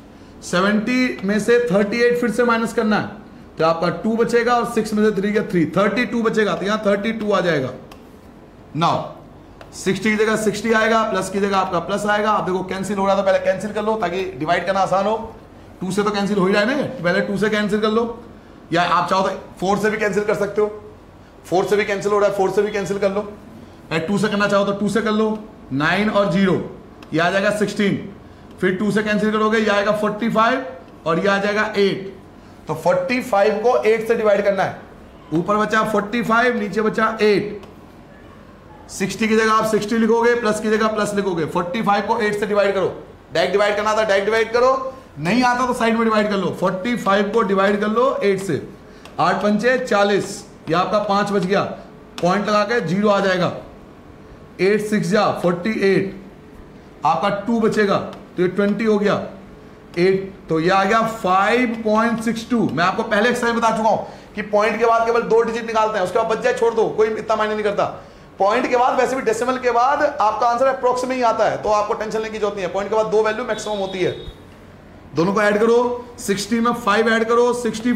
Speaker 1: 70 में से 38 फिर से माइनस करना है, तो आपका 2 बचेगा और 6 में से 3 गया 3, 32 बचेगा, तो यहां 32 आ जाएगा। नाउ 60 की जगह 60 आएगा, प्लस की जगह आपका प्लस आएगा। अब देखो कैंसिल हो रहा था, पहले कैंसिल कर लो ताकि डिवाइड करना आसान हो। 2 से तो कैंसिल हो ही जाए ना, पहले 2 से कैंसिल कर लो, या आप चाहो तो 4 से भी कैंसिल कर सकते हो। 4 से भी कैंसिल हो रहा है, 4 से भी कैंसिल कर लो। 2 से करना चाहो तो 2 से कर लो, 9 और 0 ये आ जाएगा 16, फिर 2 से कैंसिल करोगे ये आएगा 45 और ये आ जाएगा 8। तो 45 को 8 से डिवाइड करना है, ऊपर बचा 45, नीचे बचा 8। 60 की जगह आप 60 लिखोगे, प्लस की जगह प्लस लिखोगे। 45 को 8 से डिवाइड करो, डायरेक्ट डिवाइड करना था डायरेक्ट डिवाइड करो, नहीं आता तो साइड में डिवाइड कर लो। 45 को डिवाइड कर लो 8 से, 8 पंचे 40, ये आपका 5 बच गया, पॉइंट लगा के 0 आ जाएगा। 8 6 जा 48, आपका 2 बचेगा तो ये 20 हो गया। 8 तो ये आ गया 5.62। मैं आपको पहले एक्सरसाइज बता चुका हूं कि पॉइंट के बाद केवल 2 डिजिट निकालते हैं, उसके बाद बच जाए छोड़ दो, कोई इतना मायने नहीं करता। पॉइंट के बाद वैसे भी डेसिमल के बाद आपका आंसर अप्रोक्स में ही आता है, तो आपको टेंशन लेने की जरूरत नहीं है। पॉइंट के बाद 2 वैल्यू मैक्सिमम होती है। दोनों को ऐड करो, 60 में 5 ऐड करो,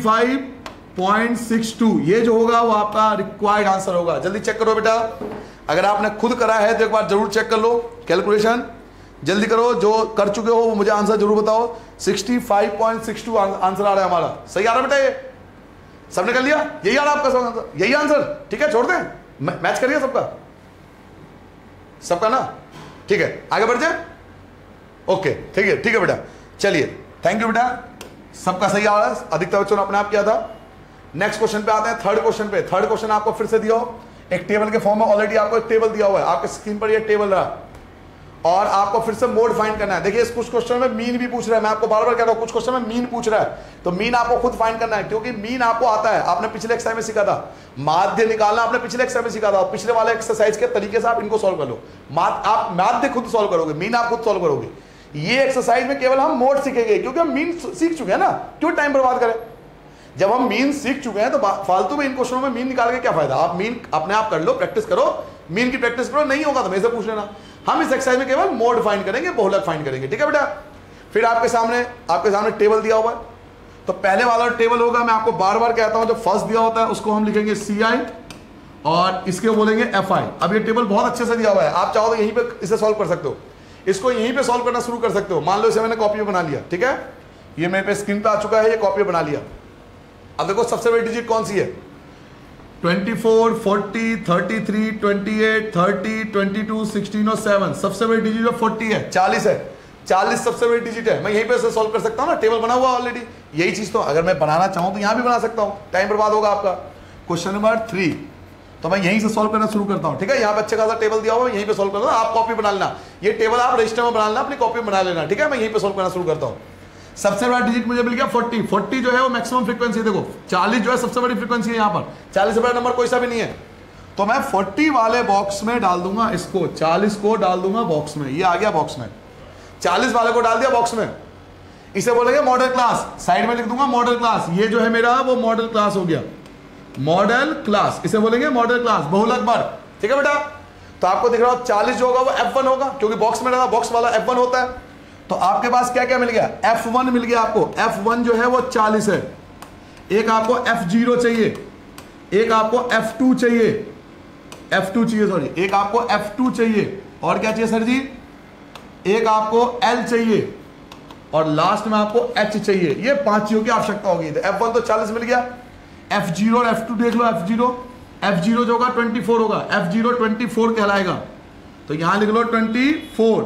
Speaker 1: 65.62 ये जो होगा वो आपका रिक्वायर्ड आंसर होगा। जल्दी चेक करो बेटा, अगर आपने खुद करा है तो एक बार जरूर चेक कर लो कैलकुलेशन, जल्दी करो। जो कर चुके हो वो मुझे आंसर जरूर बताओ। 65.62 आंसर आ रहा है हमारा, सही आ रहा है बेटा? ये सबने कर लिया, यही आ रहा है आपका आंसर, यही आंसर, ठीक है? छोड़ दें, मैच करिए सबका, सबका ना, ठीक है? आगे बढ़ जाए, ओके ठीक है, ठीक है बेटा, चलिए थैंक यू बेटा, सबका सही आ रहा है, अधिकतर बच्चों ने अपने आप किया था। नेक्स्ट क्वेश्चन पे आते हैं, थर्ड क्वेश्चन पे। थर्ड क्वेश्चन आपको फिर से दिया हो, एक टेबल के फॉर्म में, ऑलरेडी आपको एक टेबल दिया हुआ है, आपके स्क्रीन पर ये टेबल रहा, और आपको फिर से मोड फाइंड करना है। देखिए इस कुछ क्वेश्चन में मीन भी पूछ रहा है, मैं आपको बार बार कह रहा हूं कुछ क्वेश्चन में मीन पूछ रहा है, तो मीन आपको खुद फाइंड करना है, क्योंकि मीन आपको आता है, आपने पिछले एक्सरसाइज में सीखा था। माध्य निकालना आपने पिछले एक्सरसाइज में सीखा था, और पिछले वाले एक्सरसाइज के तरीके से आप इनको सॉल्व कर लो। आप माध्य खुद सॉल्व करोगे, मीन आप खुद सॉल्व करोगे। ये एक्सरसाइज में केवल हम मोड सीखेंगे, क्योंकि हम मीन सीख चुके हैं ना, क्यों टाइम बर्बाद करें? जब हम मीन सीख चुके हैं तो फालतू में इन क्वेश्चनों में मीन निकाल के क्या फायदा? आप मीन अपने आप कर लो, प्रैक्टिस करो, मीन की प्रैक्टिस करो, नहीं होगा तो मेरे से पूछ लेना। हम इस एक्सरसाइज में केवल मोड फाइंड करेंगे, बहुलक फाइंड करेंगे, ठीक है बेटा? फिर आपके सामने टेबल दिया हुआ है, तो पहले वाला टेबल होगा, मैं आपको बार बार कहता हूं, जो फर्स्ट दिया होता है उसको हम लिखेंगे CI और इसके बोलेंगे FI। अब ये टेबल बहुत अच्छे से दिया हुआ है, आप चाहो तो यहीं पे इसे सॉल्व कर सकते हो, इसको यहीं पे सॉल्व करना शुरू कर सकते हो। मान लो इसे मैंने कॉपी में बना लिया, ठीक है, ये मेरे पे स्क्रीन पे आ चुका है, ये कॉपी बना लिया। अब देखो सबसे बड़ी डिजिट कौन सी है? 24, 40, 33, 28, 30, 22, 16 और 7। सबसे बड़ी डिजिट 40 है, 40 है, 40 सबसे बड़ी डिजिट है। मैं यहीं पे से सॉल्व कर सकता हूँ ना, टेबल बना हुआ ऑलरेडी। यही चीज तो अगर मैं बनाना चाहूँ तो यहाँ भी बना सकता हूँ, टाइम बर्बाद होगा आपका। क्वेश्चन नंबर 3 तो मैं यहीं से सॉल्व करना शुरू करता हूँ, ठीक है? यहाँ पे अच्छे खासा टेबल दिया हुआ है, यहीं पे सॉल्व करना, आप कॉपी बना लेना, ये टेबल आप रजिस्टर में बना लेना, अपनी कॉपी बना लेना, ठीक है? मैं यहीं पे सॉल्व करना शुरू करता हूँ। सबसे बड़ा डिजिट मुझे मिल गया 40। 40 जो है वो मैक्सिमम फ्रीक्वेंसी है, देखो 40 जो है सबसे बड़ी फ्रीक्वेंसी है यहाँ पर, 40 से बड़ा नंबर कोई सा भी नहीं है। तो मैं 40 वाले बॉक्स में डाल दूंगा इसको, 40 को डाल दूंगा बॉक्स में, ये आ गया बॉक्स में, 40 वाले को डाल दिया बॉक्स में। इसे बोलेंगे मॉडल क्लास, साइड में लिख दूंगा मॉडल क्लास, ये जो है मेरा वो मॉडल क्लास हो गया, मॉडल क्लास, इसे बोलेंगे मॉडल क्लास, बहुलक वर्ग, ठीक है बेटा? तो आपको दिख रहा हो 40 जो होगा वो F1 होगा, क्योंकि बॉक्स में डाला, बॉक्स वाला F1 होता है। तो आपके पास क्या क्या मिल गया? F1 मिल गया आपको, F1 जो है वो 40 है। एक आपको F0 चाहिए, एक आपको F2 चाहिए, F2 चाहिए सॉरी, एक आपको F2 चाहिए, और क्या चाहिए सर जी? एक आपको L चाहिए, और लास्ट में आपको H चाहिए। ये 5 चीजों की आवश्यकता होगी। तो F1 तो 40 मिल गया, F0 और F2 देख लो। F0 जो होगा 24 होगा, F0 24 कहलाएगा, तो यहां लिख लो 24।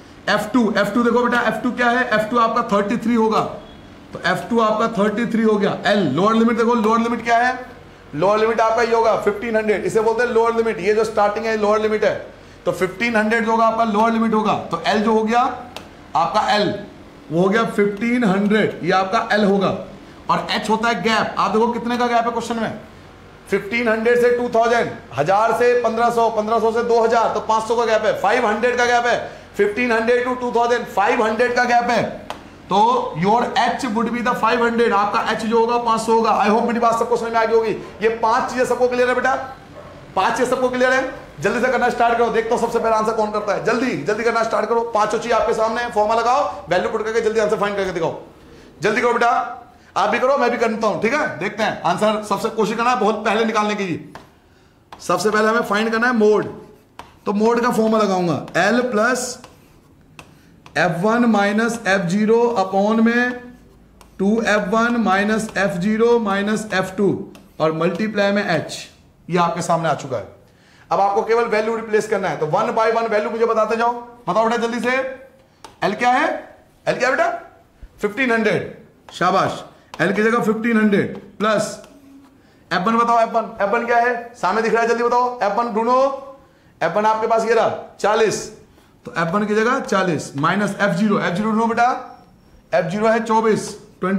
Speaker 1: F2 देखो बेटा, F2 क्या है? F2 आपका 33 होगा, तो F2 आपका 33 हो गया। L लोअर लिमिट देखो, लोअर लिमिट क्या है? लोअर लिमिट आपका ये होगा 1500, इसे बोलते हैं लोअर लिमिट, ये जो स्टार्टिंग है लोअर लिमिट है, तो 1500 जो होगा आपका लोअर लिमिट होगा। तो L जो हो गया आपका L वो हो गया 1500, ये आपका L होगा। और H होता है गैप, आप देखो कितने का गैप है क्वेश्चन में? 1500 से 2000, 1000 से 1500, 1500 से 2000, तो 500 का गैप है, 500 का गैप है, 1500 टू 2000 500 का गैप है। तो your H would be the 500, आपका H जो होगा 500 होगा। आई होप मेरी बात सबको समझ में आ गई होगी। ये 5 चीजें सबको क्लियर है बेटा? 5 चीजें सबको क्लियर है? जल्दी से करना स्टार्ट करो, देखता हूं सबसे पहला आंसर कौन करता है। जल्दी जल्दी करना स्टार्ट करो, 5 चीज आपके सामने है, फॉर्मूला लगाओ, वैल्यू पुट करके जल्दी आंसर फाइंड करके दिखाओ। जल्दी करो बेटा, आप भी करो मैं भी करता हूं, ठीक है। देखते हैं आंसर, सबसे कोशिश करना है बहुत पहले निकालने की। सबसे पहले हमें फाइंड करना है मोड, तो मोड का फॉर्मूला लगाऊंगा L plus F1 minus F0 upon में 2F1 minus F0 minus F2 और मल्टीप्लाई में H। ये आपके सामने आ चुका है। अब आपको केवल वैल्यू रिप्लेस करना है, तो 1 बाय 1 वैल्यू मुझे बताते जाओ। बताओ बेटा जल्दी से, L क्या है? L क्या है बेटा? 1500, शाबाश। L की जगह 1500 प्लस F1 बताओ, F1 क्या है? सामने दिख रहा है, जल्दी बताओ। F1 ढूंढो, F1 आपके पास ये रहा 40, तो F1 की जगह 40 माइनस F0 ढूंढो बेटा, F0 है 24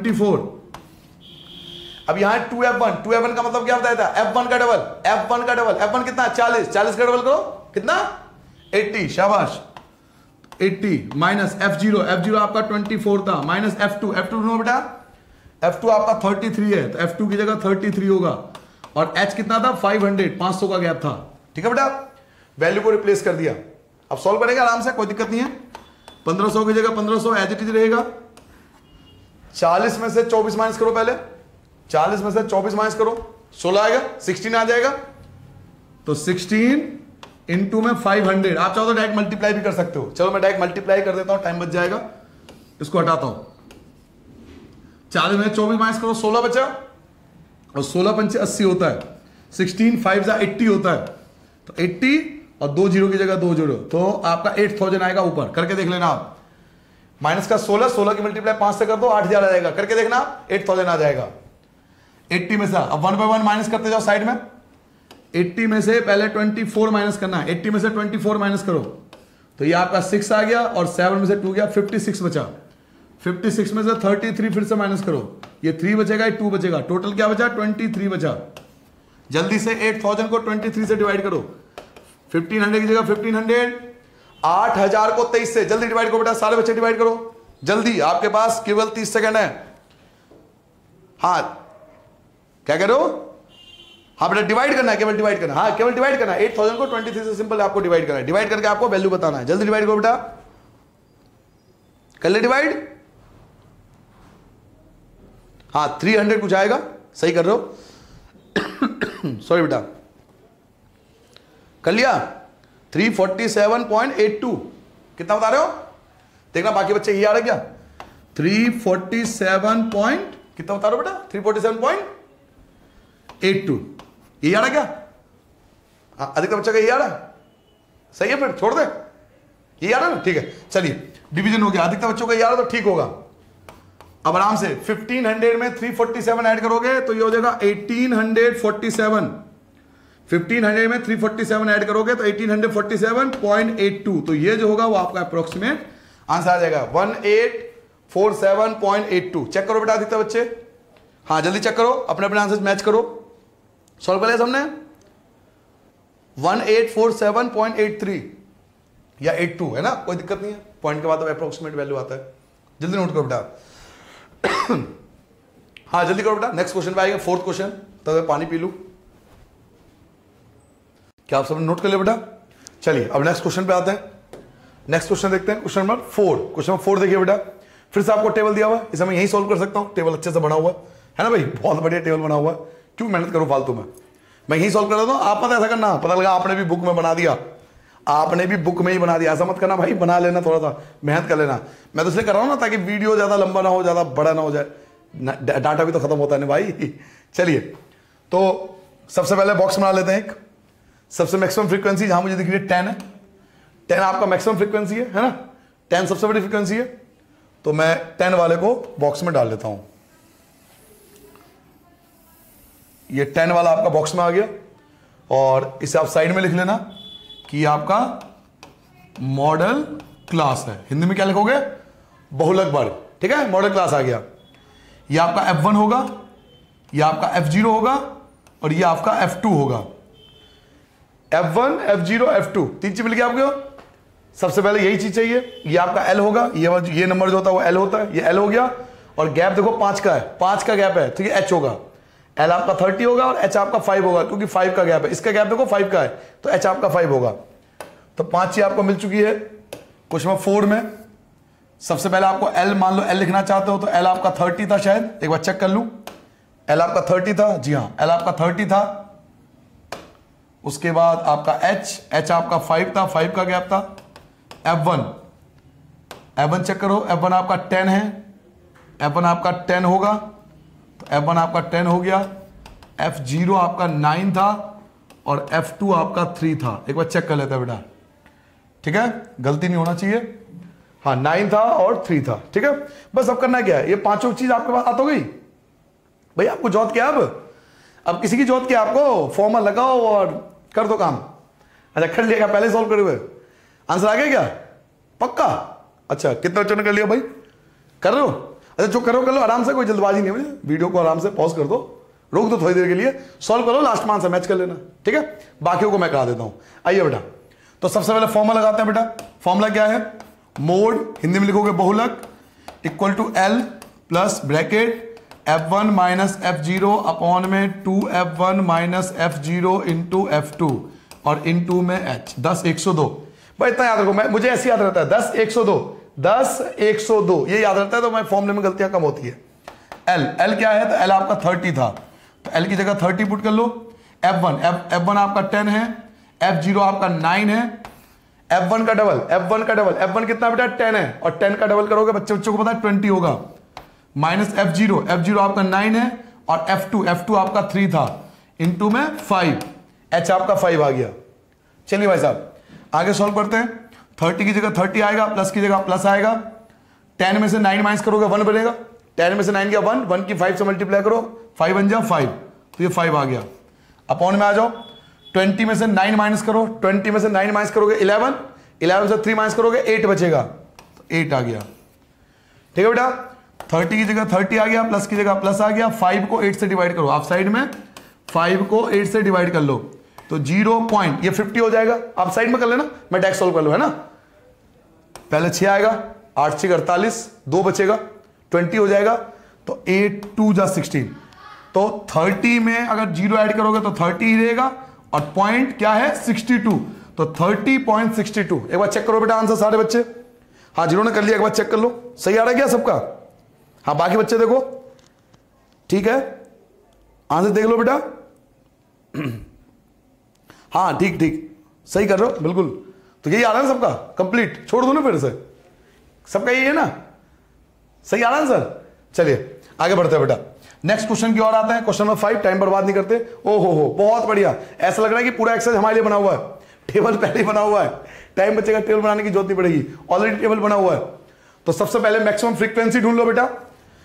Speaker 1: अब यहां 2F1 का मतलब क्या बताया था? F1 का डबल, F1 कितना? 40 का डबल करो, कितना? 80, शाबाश। 80 माइनस F0 आपका 24 था, माइनस F2 ढूंढो बेटा, F2 आपका 33 है, तो F2 की जगह 33 होगा, और H कितना था? 500 का गैप था, ठीक है बेटा। वैल्यू को रिप्लेस कर दिया, अब सॉल्व करेंगे आराम से, कोई दिक्कत नहीं है। 1500 की जगह 1500 एज इट इज रहेगा। 40 में से 24 माइनस करो, पहले 40 में से 24 माइनस करो, 16 आएगा, 16 आ जाएगा, तो 16 इंटू में 500। आप चाहो तो डायरेक्ट मल्टीप्लाई भी कर सकते हो, चलो मैं डायरेक्ट मल्टीप्लाई कर देता हूं, टाइम बच जाएगा, इसको हटाता हूं। 40 में 24 माइनस करो, 16 बचा, और 16 पंचे 80 होता है, 16 5 80 होता है, तो 80 और 2 जीरो की जगह 2 जीरो, तो आपका 8000 आएगा ऊपर, करके देख लेना आप। माइनस का 16 की मल्टीप्लाई 5 से कर दो, 8000 आ जाएगा, करके देखना, 8000 आ जाएगा। 80 में से अब 1 बाय 1 माइनस करते जाओ साइड में। 80 में से पहले 24 माइनस करना है, 80 में से 24 माइनस करो, तो ये आपका 6 आ गया, और 7 में से 2 गया, 56 बचा। 56 में से 33 फिर से माइनस करो, ये 3 बचेगा, ये 2 बचेगा, टोटल क्या बचा? 23 बचा। जल्दी से 8000 को 23 से डिवाइड करो, 1500 की जगह 1500, 8000 को 23 से जल्दी डिवाइड करो बेटा, सारे बच्चे डिवाइड करो जल्दी, आपके पास केवल 30 सेकंड है। हाँ क्या कह रहे हो? हाँ बेटा डिवाइड करना है, केवल डिवाइड करना, हाँ केवल डिवाइड करना है। 8000 को 23 से सिंपल आपको डिवाइड करना है, डिवाइड करके आपको वैल्यू बताना है। जल्दी डिवाइड करो बेटा, कर ले डिवाइड। हाँ 300 कुछ आएगा, सही कर रहे हो सॉरी बेटा, कर लिया। 347.82 कितना बता रहे हो? देखना बाकी बच्चे ये आ रहा क्या? 347 पॉइंट कितना बता रहे हो बेटा? 347.82 ये आ रहा क्या? अधिकतर बच्चा का ये आ रहा है, सही है, फिर छोड़ दे, ये आ रहा है ना, ठीक है। चलिए डिवीजन हो गया, अधिकतर बच्चों का ये आ रहा तो ठीक होगा। अब आराम से 1500 में 347 ऐड करोगे तो ये हो जाएगा 1847। 1500 में 347 ऐड करोगे तो 1847.82, तो ये जो होगा वो आपका अप्रोक्सीमेट आंसर आ जाएगा 1847.82। चेक करो बेटा अधिकतर बच्चे, हाँ जल्दी चेक करो, अपने अपने आंसर मैच करो। सॉल्व कर लिया सबने? 1847.83 या 82 है ना, कोई दिक्कत नहीं है, पॉइंट के बाद अप्रोक्सीमेट वैल्यू आता है। जल्दी नोट करो बेटा हाँ जल्दी करो बेटा, नेक्स्ट क्वेश्चन पे आएगा, 4th क्वेश्चन। तब मैं पानी पी लूं, क्या आप सब नोट कर ले बेटा? चलिए अब नेक्स्ट क्वेश्चन पे आते हैं। नेक्स्ट क्वेश्चन देखते हैं, क्वेश्चन नंबर 4। क्वेश्चन नंबर 4 देखिए बेटा, फिर से आपको टेबल दिया हुआ है, इसे मैं यही सॉल्व कर सकता हूं, टेबल अच्छे से बना हुआ है ना भाई, बहुत बढ़िया टेबल बना हुआ है, क्यों मेहनत करूं फालतू में, मैं यही सॉल्व कर देता हूं। आप मत ऐसा करना, पता लगा आपने भी बुक में बना दिया, आपने भी बुक में ही बना दिया, ऐसा मत करना भाई, बना लेना, थोड़ा सा मेहनत कर लेना। मैं तो इसलिए कर रहा हूं ना ताकि वीडियो ज्यादा लंबा ना हो, ज्यादा बड़ा ना हो जाए, डाटा भी तो खत्म होता है ना भाई। चलिए तो सबसे पहले बॉक्स बना लेते हैं एक, सबसे मैक्सिमम फ्रीक्वेंसी जहां मुझे दिख रही है 10 है, 10 आपका मैक्सिमम फ्रीक्वेंसी है ना, 10 सबसे बड़ी फ्रीक्वेंसी है, तो मैं 10 वाले को बॉक्स में डाल लेता हूं। ये 10 वाला आपका बॉक्स में आ गया, और इसे आप साइड में लिख लेना कि ये आपका मॉडल क्लास है। हिंदी में क्या लिखोगे? बहुलक वर्ग, ठीक है, मॉडल क्लास आ गया। ये आपका F1 होगा, ये आपका F0 होगा, और ये आपका F2 होगा। F1 F0 F2 तीन चीज मिल गया आपको। सबसे पहले यही चीज चाहिए, ये आपका L होगा, ये नंबर जो होता है वो L होता है, ये L हो गया, और गैप देखो 5 का है, 5 का गैप है, तो ये H होगा। L आपका 30 होगा और H आपका 5 होगा, क्योंकि 5 का गैप है, इसका गैप देखो 5 का है, तो H आपका 5 होगा। तो 5 चीज आपको मिल चुकी है। क्वेश्चन नंबर 4 में सबसे पहले आपको एल, मान लो एल लिखना चाहते हो तो एल आपका 30 था शायद, एक बार चेक कर लूं। एल आपका 30 था, जी हाँ एल आपका 30 था। उसके बाद आपका एच आपका 5 था, 5 का गैप था। F1 चेक करो, F1 आपका 10 है, F1 आपका 10 होगा, तो F1 आपका 10 हो गया। F0 आपका 9 था और F2 आपका 3 था। एक बार चेक कर लेते हैं बेटा, ठीक है, गलती नहीं होना चाहिए। हाँ 9 था और 3 था, ठीक है। बस अब करना क्या है, ये पांचों चीज आपके पास आ तो गई भाई। आपको जॉत क्या, अब किसी की जॉत क्या, आपको फॉर्मूला लगाओ और कर दो काम। अच्छा कर लिया, पहले सॉल्व करे हुए आंसर आ गया क्या, पक्का? अच्छा कितना बच्चों ने कर लिया भाई, कर रहे हो? अच्छा जो करो कर लो आराम से, कोई जल्दबाजी नहीं है, वीडियो को आराम से पॉज कर दो, रोक दो थोड़ी देर के लिए, सॉल्व करो, लास्ट में आंसर मैच कर लेना, ठीक है। बाकियों को मैं करा देता हूं। आइए बेटा, तो सबसे पहले फॉर्मूला लगाते हैं बेटा। फॉर्मूला क्या है, मोड हिंदी में लिखोगे बहुलक, equal to L plus bracket F1 minus F0 upon में 2F1 minus F0 into F2 और इंटू में H 10 102। भाई इतना याद रखो, मैं मुझे ऐसे याद रहता है 10 102 10 102 ये याद रहता है, तो मैं फॉर्मूले में गलतियां कम होती है। L क्या है, तो L आपका 30 था, तो L की जगह 30 पुट कर लो। F1 आपका 10 है, F0 आपका 9 है। F1 का डबल F1 कितना बेटा 10 है, और 10 का डबल करोगे बच्चों को पता है 20 होगा। माइनस F0 आपका 9 है, और F2 आपका 3 था, इंटू में 5, H आपका 5 आ गया। चलिए भाई साहब आगे सॉल्व करते हैं। 30 की जगह 30 आएगा, प्लस की जगह प्लस आएगा। 10 में से 9 माइनस करोगे 1 बनेगा, 10 में से 9 गया 1 की 5 से मल्टीप्लाई करो, 5 बन जाओ 5, तो ये 5 आ गया। अपॉन में आ जाओ, 20 में से 9 माइनस करो, 20 में से 9 माइनस करोगे 11, 11 से 3 माइनस करोगे 8 बचेगा, तो 8 आ गया, ठीक है बेटा। 30 की जगह 30 आ गया, प्लस की जगह प्लस आ गया। 5 को 8 से डिवाइड करो, आप साइड में 5 को 8 से डिवाइड कर लो, तो 0 पॉइंट, ये 50 हो जाएगा। आप साइड में कर लेना, मैं डायरेक्ट सॉल्व कर लूं, है ना। पहले 6 आएगा, 8 6 48, 2 बचेगा, 20 हो जाएगा, तो 8 2 जा 16। तो 30 में अगर 0 ऐड करोगे तो 30 ही रहेगा, और पॉइंट क्या है 62, तो 30.62। एक बार चेक करो बेटा आंसर सारे बच्चे। हाँ जिन्होंने कर लिया एक बार चेक कर लो, सही आ रहा है क्या सबका? हाँ बाकी बच्चे देखो, ठीक है, आंसर देख लो बेटा। हाँ ठीक सही कर रहे हो बिल्कुल। तो यही आ रहा है सबका कंप्लीट, छोड़ दो ना फिर से, सबका यही है ना, सही आ रहा है सर। चलिए आगे बढ़ते हैं बेटा, नेक्स्ट क्वेश्चन की ओर आते हैं। क्वेश्चन नंबर 5, टाइम बर्बाद नहीं करते। हो बहुत बढ़िया, ऐसा लग रहा है कि पूरा एक्सरसाइज हमारे लिए बना हुआ है, टेबल पहले ही बना हुआ है, टाइम बचेगा, टेबल बनाने की जरूरत नहीं पड़ेगी, ऑलरेडी टेबल बना हुआ है। तो सबसे पहले मैक्सिमम फ्रीक्वेंसी ढूंढ लो बेटा,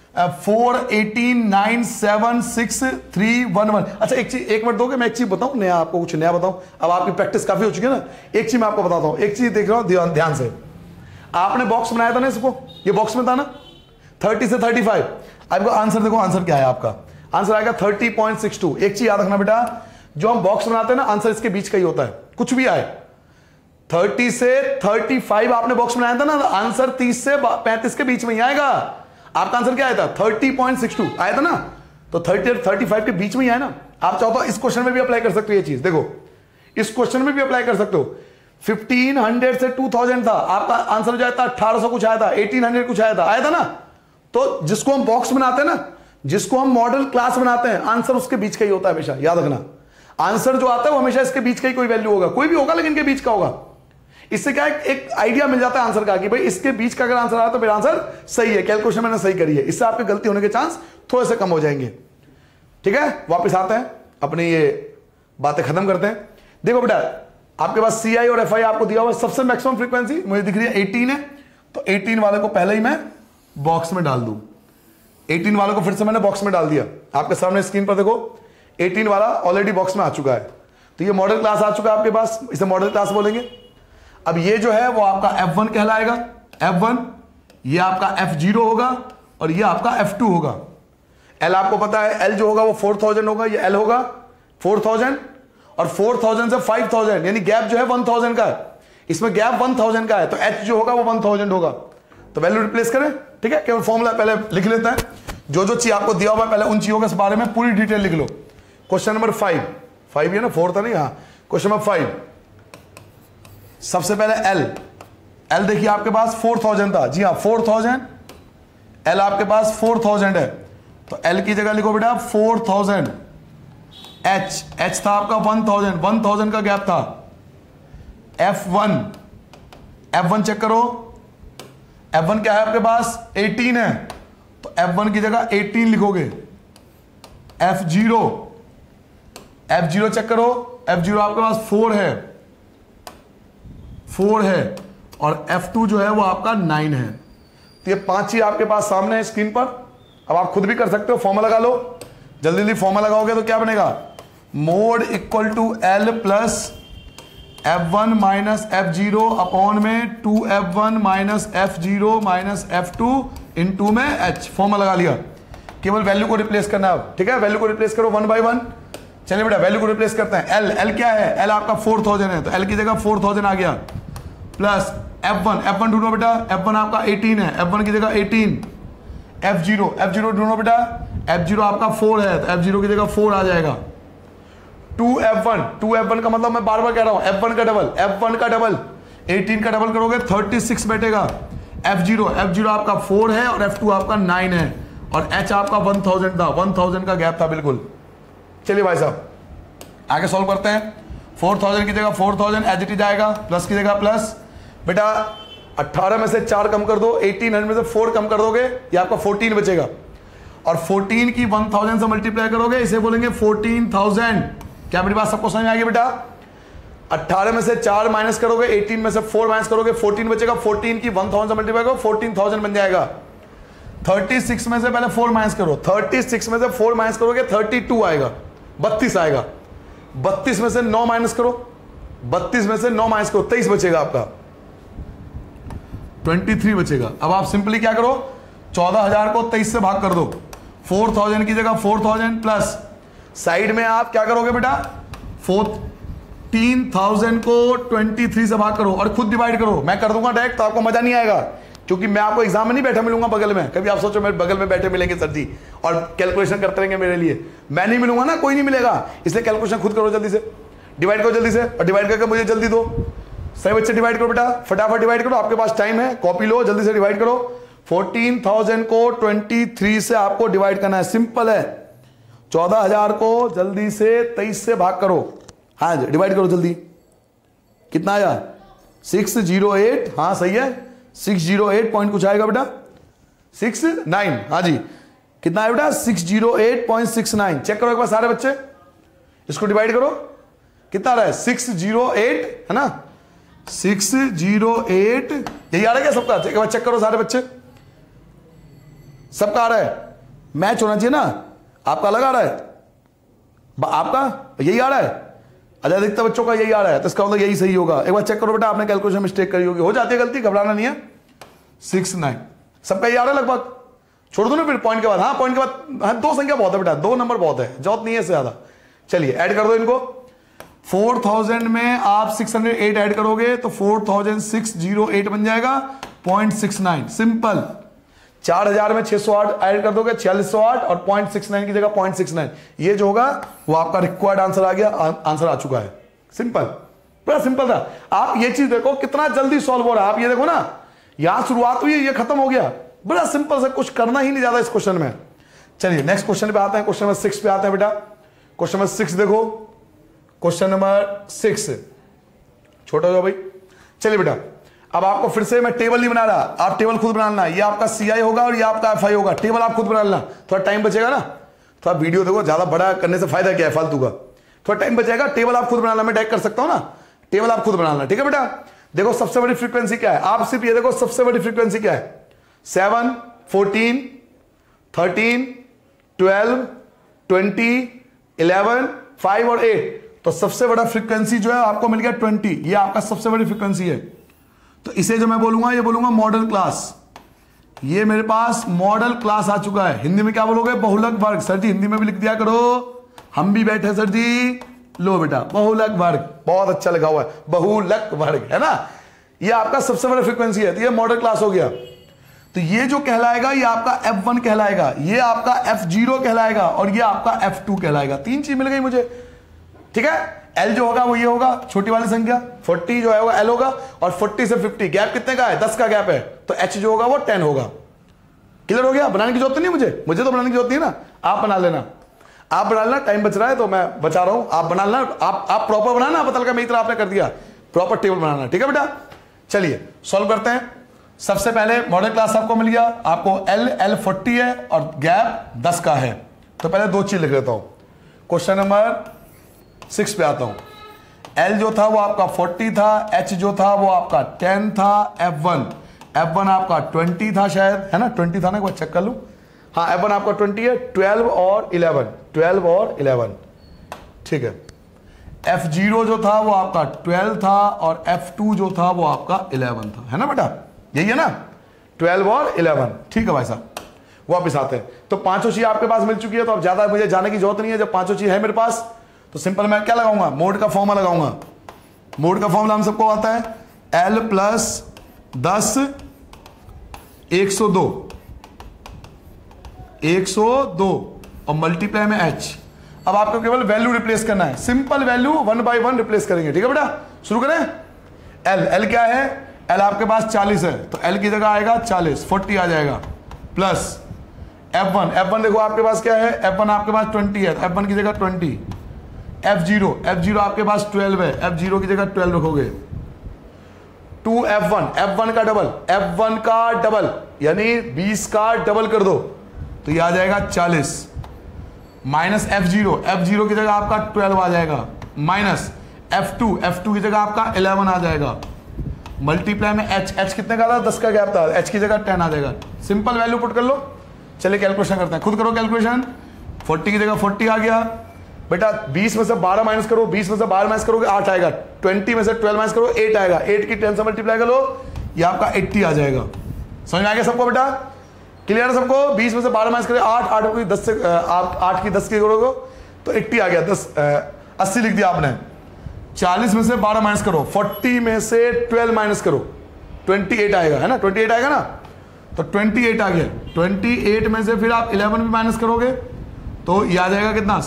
Speaker 1: 4 18 9 7 6 3 1 1। अच्छा एक मिनट दोगे, मैं एक चीज बताऊं नया, आपको कुछ नया बताऊं, अब आपकी प्रैक्टिस काफी हो चुकी है ना। एक चीज मैं आपको बताता हूं, एक चीज देख रहा हूं ध्यान से। आपने बॉक्स बनाया था ना इसको, ये बॉक्स में था ना 30 से 35। आपको आंसर देखो, आंसर क्या है आपका, आंसर आएगा 30.62। एक चीज याद रखना बेटा, जो हम बॉक्स बनाते हैं ना, आंसर इसके बीच का ही होता है, कुछ भी आए। 30 से 35 आपने बॉक्स बनाया था ना, आंसर 30 से 35 के बीच में ही आएगा। आपका आंसर क्या आया था 30.62 आया था ना, तो 30 और 35 के बीच में ही आया ना। आप चाहो तो इस क्वेश्चन में भी अप्लाई कर सकते हो, ये चीज देखो इस क्वेश्चन में भी अप्लाई कर सकते हो। 1500 से 2000 था, आपका आंसर हो जाता 1800 कुछ आया था, 1800 कुछ आया था ना। तो जिसको हम बॉक्स बनाते हैं ना, जिसको हम मॉडल क्लास बनाते हैं, आंसर उसके बीच का ही होता है हमेशा, याद रखना। आंसर जो आता है वो हमेशा इसके बीच का ही कोई वैल्यू होगा, कोई भी होगा लेकिन के बीच का होगा। इससे क्या है, एक आइडिया मिल जाता है आंसर का, कि भाई इसके बीच का अगर आंसर आया तो मेरा आंसर सही है, कैलकुलेशन मैंने सही करी है। इससे आपके गलती होने के चांस थोड़े से कम हो जाएंगे। ठीक है, वापस आते हैं, अपनी ये बातें खत्म करते हैं। देखो बेटा, आपके पास CI और FI आपको दिया हुआ है, सबसे मैक्सिमम फ्रीक्वेंसी मुझे दिख रही है 18 है, तो 18 वाले को पहले ही मैं बॉक्स में डाल दूं। 18 वाले को फिर से मैंने बॉक्स में डाल दिया, आपके सामने स्क्रीन पर देखो 18 वाला ऑलरेडी बॉक्स में आ चुका है। तो ये मॉडल क्लास आ चुका है आपके पास, इसे मॉडल क्लास बोलेंगे। अब ये जो है वो आपका F1 कहलाएगा, F1, ये आपका F0 होगा और ये आपका F2 होगा। L आपको पता है, L जो होगा वो 4000 होगा, ये L होगा 4000, और 4000 से 5000 यानी गैप जो है 1000 का है, इसमें गैप 1000 का है, तो H जो होगा वो 1000 होगा। तो वैल्यू रिप्लेस करें, ठीक है, केवल फॉर्मूला पहले लिख लेते हैं। जो चीज आपको दिया हुआ है पहले उन चीजों के बारे में पूरी डिटेल लिख लो। क्वेश्चन नंबर 5 है ना, 4 था नहीं, हाँ। क्वेश्चन नंबर 5, सबसे पहले L एल देखिए आपके पास 4000 था, जी हाँ 4000, एल आपके पास 4000 है, तो एल की जगह लिखो बेटा 4000। एच था आपका 1000 का गैप था। F1 चेक करो, F1 क्या है आपके पास 18 है, तो F1 की जगह 18 लिखोगे। F0 चेक करो, F0 आपके पास 4 है और F2 जो है वो आपका 9 है। तो ये 5 ही आपके पास सामने है स्क्रीन पर। अब आप खुद भी कर सकते हो, फॉर्मूला लगा लो, जल्दी जल्दी फॉर्मूला लगाओगे तो क्या बनेगा, mode equal to L plus F1 minus F0 upon में 2F1 minus F0 minus F2 into में H। फॉर्मूला लगा लिया, केवल वैल्यू को रिप्लेस करना है अब, ठीक है। वैल्यू को रिप्लेस करो 1 बाय 1। चलिए बेटा वैल्यू को रिप्लेस करते हैं। L क्या है, L आपका 4000 है, तो L की जगह 4000 आ गया, प्लस F1 ढूंढो बेटा, F1 आपका 18 है, F1 की जगह 18। F0 ढूंढो बेटा, F0 आपका 4 है, तो F0 की जगह 4 आ जाएगा। 2F1 का मतलब मैं बार बार कह रहा हूं, F1 का डबल 18 का डबल करोगे 36 बैठेगा। F0 आपका 4 है और F2 आपका 9 है और H आपका 1000 था, 1000 का गैप था बिल्कुल। चलिए भाई साहब आगे सॉल्व करते हैं। 4000 की जगह 4000 एज इट इज आएगा, प्लस की जगह प्लस। बेटा 18 में से 4 कम कर दो, 1800 में से 4 कम कर दोगे, ये आपका 14 बचेगा और 14 की 1000 से मल्टीप्लाई करोगे, इसे बोलेंगे 14000। क्या मेरी बात सबको समझ में आ गई बेटा? 18 में से 4 माइनस करोगे, 18 में से 4 माइनस करोगे, 14 बचेगा। 14 की 1000 से मल्टीप्लाई करो, 14000 बन जाएगा। 36 में से पहले 4 माइनस करो, 36 में से 4 माइनस करोगे 32 आएगा, 32 आएगा। 32 में से 9 माइनस करो, 32 में से 9 माइनस करो, 23 बचेगा आपका, 23 बचेगा। अब आप सिंपली क्या करो, 14000 को 23 से भाग कर दो, 4000 की जगह 4000 प्लस साइड में आप क्या करोगे बेटा, 14000 को 23 से भाग करो और खुद डिवाइड करो। मैं कर दूंगा डायरेक्ट तो आपको मजा नहीं आएगा, क्योंकि मैं आपको एग्जाम में नहीं बैठा मिलूंगा बगल में। कभी आप सोचो मेरे बगल में बैठे मिलेंगे सर जी और कैलकुलेशन करते रहेंगे मेरे लिए, मैं नहीं मिलूंगा ना, कोई नहीं मिलेगा। इसलिए कैलकुलेशन खुद करो, जल्दी से डिवाइड करो, जल्दी से, और डिवाइड करके मुझे जल्दी दो। सही बच्चे डिवाइड करो बेटा, फटाफट डिवाइड करो, आपके पास टाइम है, कॉपी लो, जल्दी से डिवाइड करो। 14000 को 23 से आपको डिवाइड करना है, सिंपल है। 14000 को जल्दी से 23 से भाग करो, हाँ डिवाइड करो जल्दी। कितना आया, 608, हाँ सही है, 608 पॉइंट कुछ आएगा बेटा, 69, हाँ जी। कितना है बेटा, 608.69। चेक करो एक बार सारे बच्चे, इसको डिवाइड करो, कितना आ रहा है, 608 है ना, 608, यही आ रहा है क्या सबका? एक बार चेक करो सारे बच्चे, सबका आ रहा है, मैच होना चाहिए ना। आपका अलग आ रहा है, आपका यही आ रहा है, अधिकतर बच्चों का यही आ रहा है, तो इसका मतलब यही सही होगा। एक बार चेक करो बेटा, आपने कैलकुलेशन मिस्टेक करी होगी, हो जाती है गलती, घबराना नहीं है। 69 सबका यही आ रहा है लगभग, छोड़ दो ना फिर पॉइंट के बाद, हाँ पॉइंट के बाद, हाँ 2 संख्या बहुत है बेटा, 2 नंबर बहुत है, जरूरत नहीं है इससे ज्यादा। चलिए ऐड कर दो इनको, 4000 में आप 608 ऐड करोगे तो 4608 बन जाएगा, 0.69 सिंपल। 4000 में 608 ऐड कर दोगे 4608 और 0.69 की जगह 0.69, ये जो होगा वो आपका रिक्वायर्ड आंसर आ गया, आंसर आ चुका है। सिंपल, बड़ा सिंपल था। आप ये चीज देखो कितना जल्दी सॉल्व हो रहा है, आप ये देखो ना, यहां शुरुआत हुई, ये खत्म हो गया, बड़ा सिंपल से, कुछ करना ही नहीं ज्यादा इस क्वेश्चन में। चलिए नेक्स्ट क्वेश्चन पे आते हैं, क्वेश्चन नंबर 6 पे आते हैं बेटा। क्वेश्चन नंबर 6 देखो, क्वेश्चन नंबर 6 छोटा हो भाई। चलिए बेटा, अब आपको फिर से मैं टेबल नहीं बना रहा, आप टेबल खुद बनाना, ये आपका CI होगा और ये आपका FI होगा, टेबल आप खुद बना लेना, थोड़ा टाइम बचेगा ना, थोड़ा वीडियो देखो, ज्यादा बड़ा करने से फायदा क्या है फालतू का, थोड़ा टाइम बचेगा, टेबल आप खुद बनाना, मैं डायरेक्ट कर सकता हूं ना, टेबल आप खुद बनाना, ठीक है बेटा। देखो सबसे बड़ी फ्रीक्वेंसी क्या है, आप सिर्फ ये देखो सबसे बड़ी फ्रीक्वेंसी क्या है, 7, 14, 13, 12, 20, 11, 5 और 8, तो सबसे बड़ा फ्रीक्वेंसी जो है आपको मिल गया 20, ये आपका सबसे बड़ी फ्रीक्वेंसी है। तो इसे जो मैं बोलूंगा, ये बोलूंगा मॉडल क्लास, ये मेरे पास मॉडल क्लास आ चुका है। हिंदी में क्या बोलोगे, बहुलक वर्ग। सर जी हिंदी में भी लिख दिया करो, हम भी बैठे सर जी, लो बेटा बहुलक वर्ग, बहुत अच्छा लिखा हुआ है, बहुलक वर्ग है ना, ये आपका सबसे बड़ा फ्रीक्वेंसी है, तो ये मॉडल क्लास हो गया। तो ये जो कहलाएगा ये आपका F1 कहलाएगा, ये आपका F0 कहलाएगा और ये आपका F2 कहलाएगा। 3 चीज मिल गई मुझे, ठीक है। एल जो होगा वो ये होगा, छोटी वाली संख्या 40 जो है वो एल होगा, और 40 से 50 गैप कितने का है, 10 का गैप है, तो एच जो होगा वो 10 होगा। क्लियर हो गया? बनाने की जरूरत नहीं है मुझे तो बनाने की जरूरत नहीं है ना, आप बना लेना, आप बना लेना, टाइम बच रहा है तो मैं बचा रहा हूं, आप बना लेना, आप प्रॉपर बनाना, पता लगा मेरी तरह आपने कर दिया, प्रॉपर टेबल बनाना, ठीक है बेटा। चलिए सॉल्व करते हैं। सबसे पहले मॉडल क्लास आपको मिल गया, आपको एल 40 है और गैप 10 का है, तो पहले दो चीज लिख लेता हूं। क्वेश्चन नंबर 6 पे आता हूं। एल जो था वो आपका 40 था, एच जो था वो आपका 10 था, F1 आपका 20 था शायद, है ना, 20 था ना, एक बार चेक कर लूं, हाँ F1 आपका 20 है, 12 और 11, ठीक है। F0 जो था वो आपका 12 था और F2 जो था वो आपका 11 था, है ना बेटा, यही है ना, 12 और 11, ठीक है भाई साहब। वापिस आते हैं, तो पांचों चीज आपके पास मिल चुकी है, तो अब ज्यादा मुझे जाने की जरूरत नहीं है, जब पांचों चीज है मेरे पास तो सिंपल मैं क्या लगाऊंगा, मोड का फॉर्मूला लगाऊंगा। मोड का फॉर्मूला हम सबको आता है, L + 10 102 और मल्टीप्लाई में H। अब आपको केवल वैल्यू रिप्लेस करना है, सिंपल वैल्यू 1 बाय 1 रिप्लेस करेंगे, ठीक है बेटा। शुरू करें। L क्या है, L आपके पास 40 है, तो L की जगह आएगा 40, 40 आ जाएगा, प्लस F1 देखो आपके पास क्या है, F1 आपके पास 20 है, F1 की जगह 20, F0 आपके पास 12 है, F0 की जगह 12 रखोगे, 2F1 का डबल यानी 20 का डबल कर दो तो ये आ जाएगा 40, माइनस F0 की जगह आपका 12 आ जाएगा, माइनस F2 की जगह आपका 11 आ जाएगा, मल्टीप्लाई में H कितने का था, 10 का गैप था, H की जगह 10 आ जाएगा। सिंपल वैल्यू पुट कर लो। चलिए कैलकुलेशन करते हैं, खुद करो कैलकुलेशन। 40 की जगह 40 आ गया बेटा, 20 में से 12 माइनस करो, 20 में से 12 माइनस करोगे 8 आएगा, 20 में से 12 माइनस करो 8 आएगा, 8 की 10 से मल्टीप्लाई कर लो, ये आपका 80 आ जाएगा। समझ में आ गया सबको बेटा, क्लियर है सबको? 20 में से 12 माइनस करें 8 की 10 से आप 8 की 10 की करोगे तो 80 आ गया, 80 लिख दिया आपने। 40 में से 12 माइनस करो, 40 में से 12 माइनस करो, 28 आएगा, है ना, 28 आएगा ना, तो 28 आ गया। 28 में से फिर आप 11 भी माइनस करोगे तो ये आ जाएगा कितना,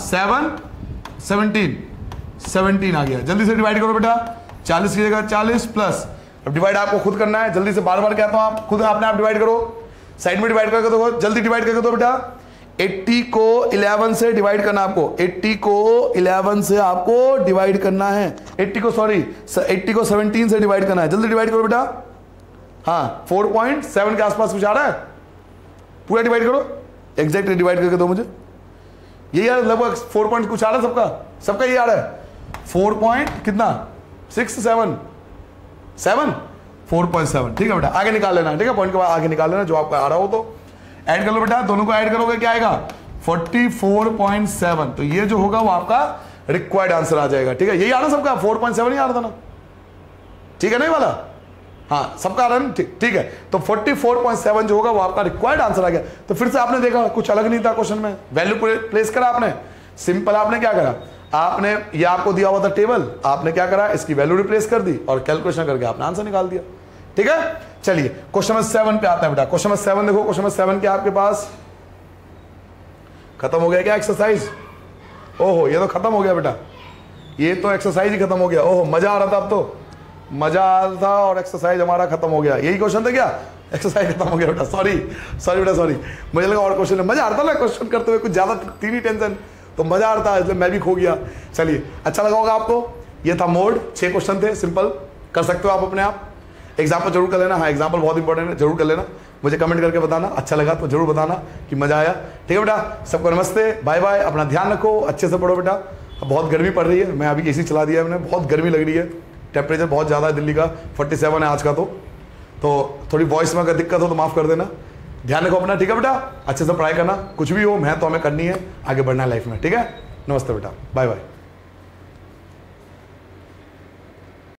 Speaker 1: 17 आ गया। जल्दी से डिवाइड करो बेटा, 40 की जगह 40 प्लस, अब डिवाइड आपको खुद करना है, जल्दी से बार बार कहता हूं, आप खुद अपने आप डिवाइड करो, साइड में डिवाइड करके दो, जल्दी डिवाइड करके दो बेटा। 80 को 11 से डिवाइड करना आपको, 80 को 11 से आपको डिवाइड करना है, 80 को 17 से डिवाइड करना है, जल्दी डिवाइड करो बेटा। हाँ 4.7 के आसपास कुछ आ रहा है, पूरा डिवाइड करो, एग्जैक्टली डिवाइड करके दो मुझे। यही यार लगभग 4 पॉइंट कुछ आ रहा है, सबका यही आ रहा है, 4 पॉइंट कितना 4.7, ठीक है बेटा, आगे निकाल लेना, ठीक है, पॉइंट के बाद आगे निकाल लेना जो आपका आ रहा हो, तो ऐड कर लो बेटा, दोनों को ऐड करोगे क्या आएगा 44.7, तो ये जो होगा वो आपका रिक्वायर्ड आंसर आ जाएगा, ठीक है। यही आ रहा सबका 4.7 ही आ रहा था ना, ठीक है, नहीं वाला, हाँ सबका आ रहा है, ठीक है, तो 44.7 जो होगा वो आपका रिक्वायर्ड आंसर आ गया। तो फिर से आपने देखा कुछ अलग नहीं था क्वेश्चन में, वैल्यू प्लेस करा आपने, सिंपल आपने क्या करा, आपने ये आपको दिया हुआ था टेबल, आपने क्या करा, इसकी वैल्यू रिप्लेस कर दी और कैलकुलेशन करके आपने आंसर निकाल दिया, ठीक है। चलिए क्वेश्चन नंबर 7 पे आते हैं बेटा। क्वेश्चन नंबर 7 देखो, क्वेश्चन नंबर 7 के आपके पास खत्म हो गया क्या एक्सरसाइज, ओहो ये तो खत्म हो गया बेटा, ये तो एक्सरसाइज ही खत्म हो गया, ओहो मजा आ रहा था, अब तो मजा आ रहा था और एक्सरसाइज हमारा खत्म हो गया, यही क्वेश्चन था क्या, एक्सरसाइज खत्म हो गया बेटा, सॉरी बेटा सॉरी, मुझे लगा और क्वेश्चन है, मजा आ रहा था ना क्वेश्चन करते हुए, कुछ ज्यादा थी नहीं टेंशन, तो मजा आ रहा था, इसलिए मैं भी खो गया। चलिए अच्छा लगा होगा आपको, ये था मोड, 6 क्वेश्चन थे, सिंपल कर सकते हो आप अपने आप, एग्जाम्पल जरूर कर लेना, हाँ एग्जाम्पल बहुत इंपॉर्टेंट है, जरूर कर लेना, मुझे कमेंट करके बताना, अच्छा लगा तो जरूर बताना कि मजा आया, ठीक है बेटा। सबको नमस्ते, बाय बाय, अपना ध्यान रखो, अच्छे से पढ़ो बेटा, बहुत गर्मी पड़ रही है, मैं अभी एसी चला दिया मैंने, बहुत गर्मी लग रही है, टेम्परेचर बहुत ज़्यादा है दिल्ली का, 47 है आज का, तो थोड़ी वॉइस में अगर दिक्कत हो तो माफ़ कर देना, ध्यान रखो अपना, ठीक है बेटा, अच्छे से पढ़ाई करना, कुछ भी हो मेहनत तो हमें करनी है, आगे बढ़ना है लाइफ में, ठीक है। नमस्ते बेटा, बाय बाय।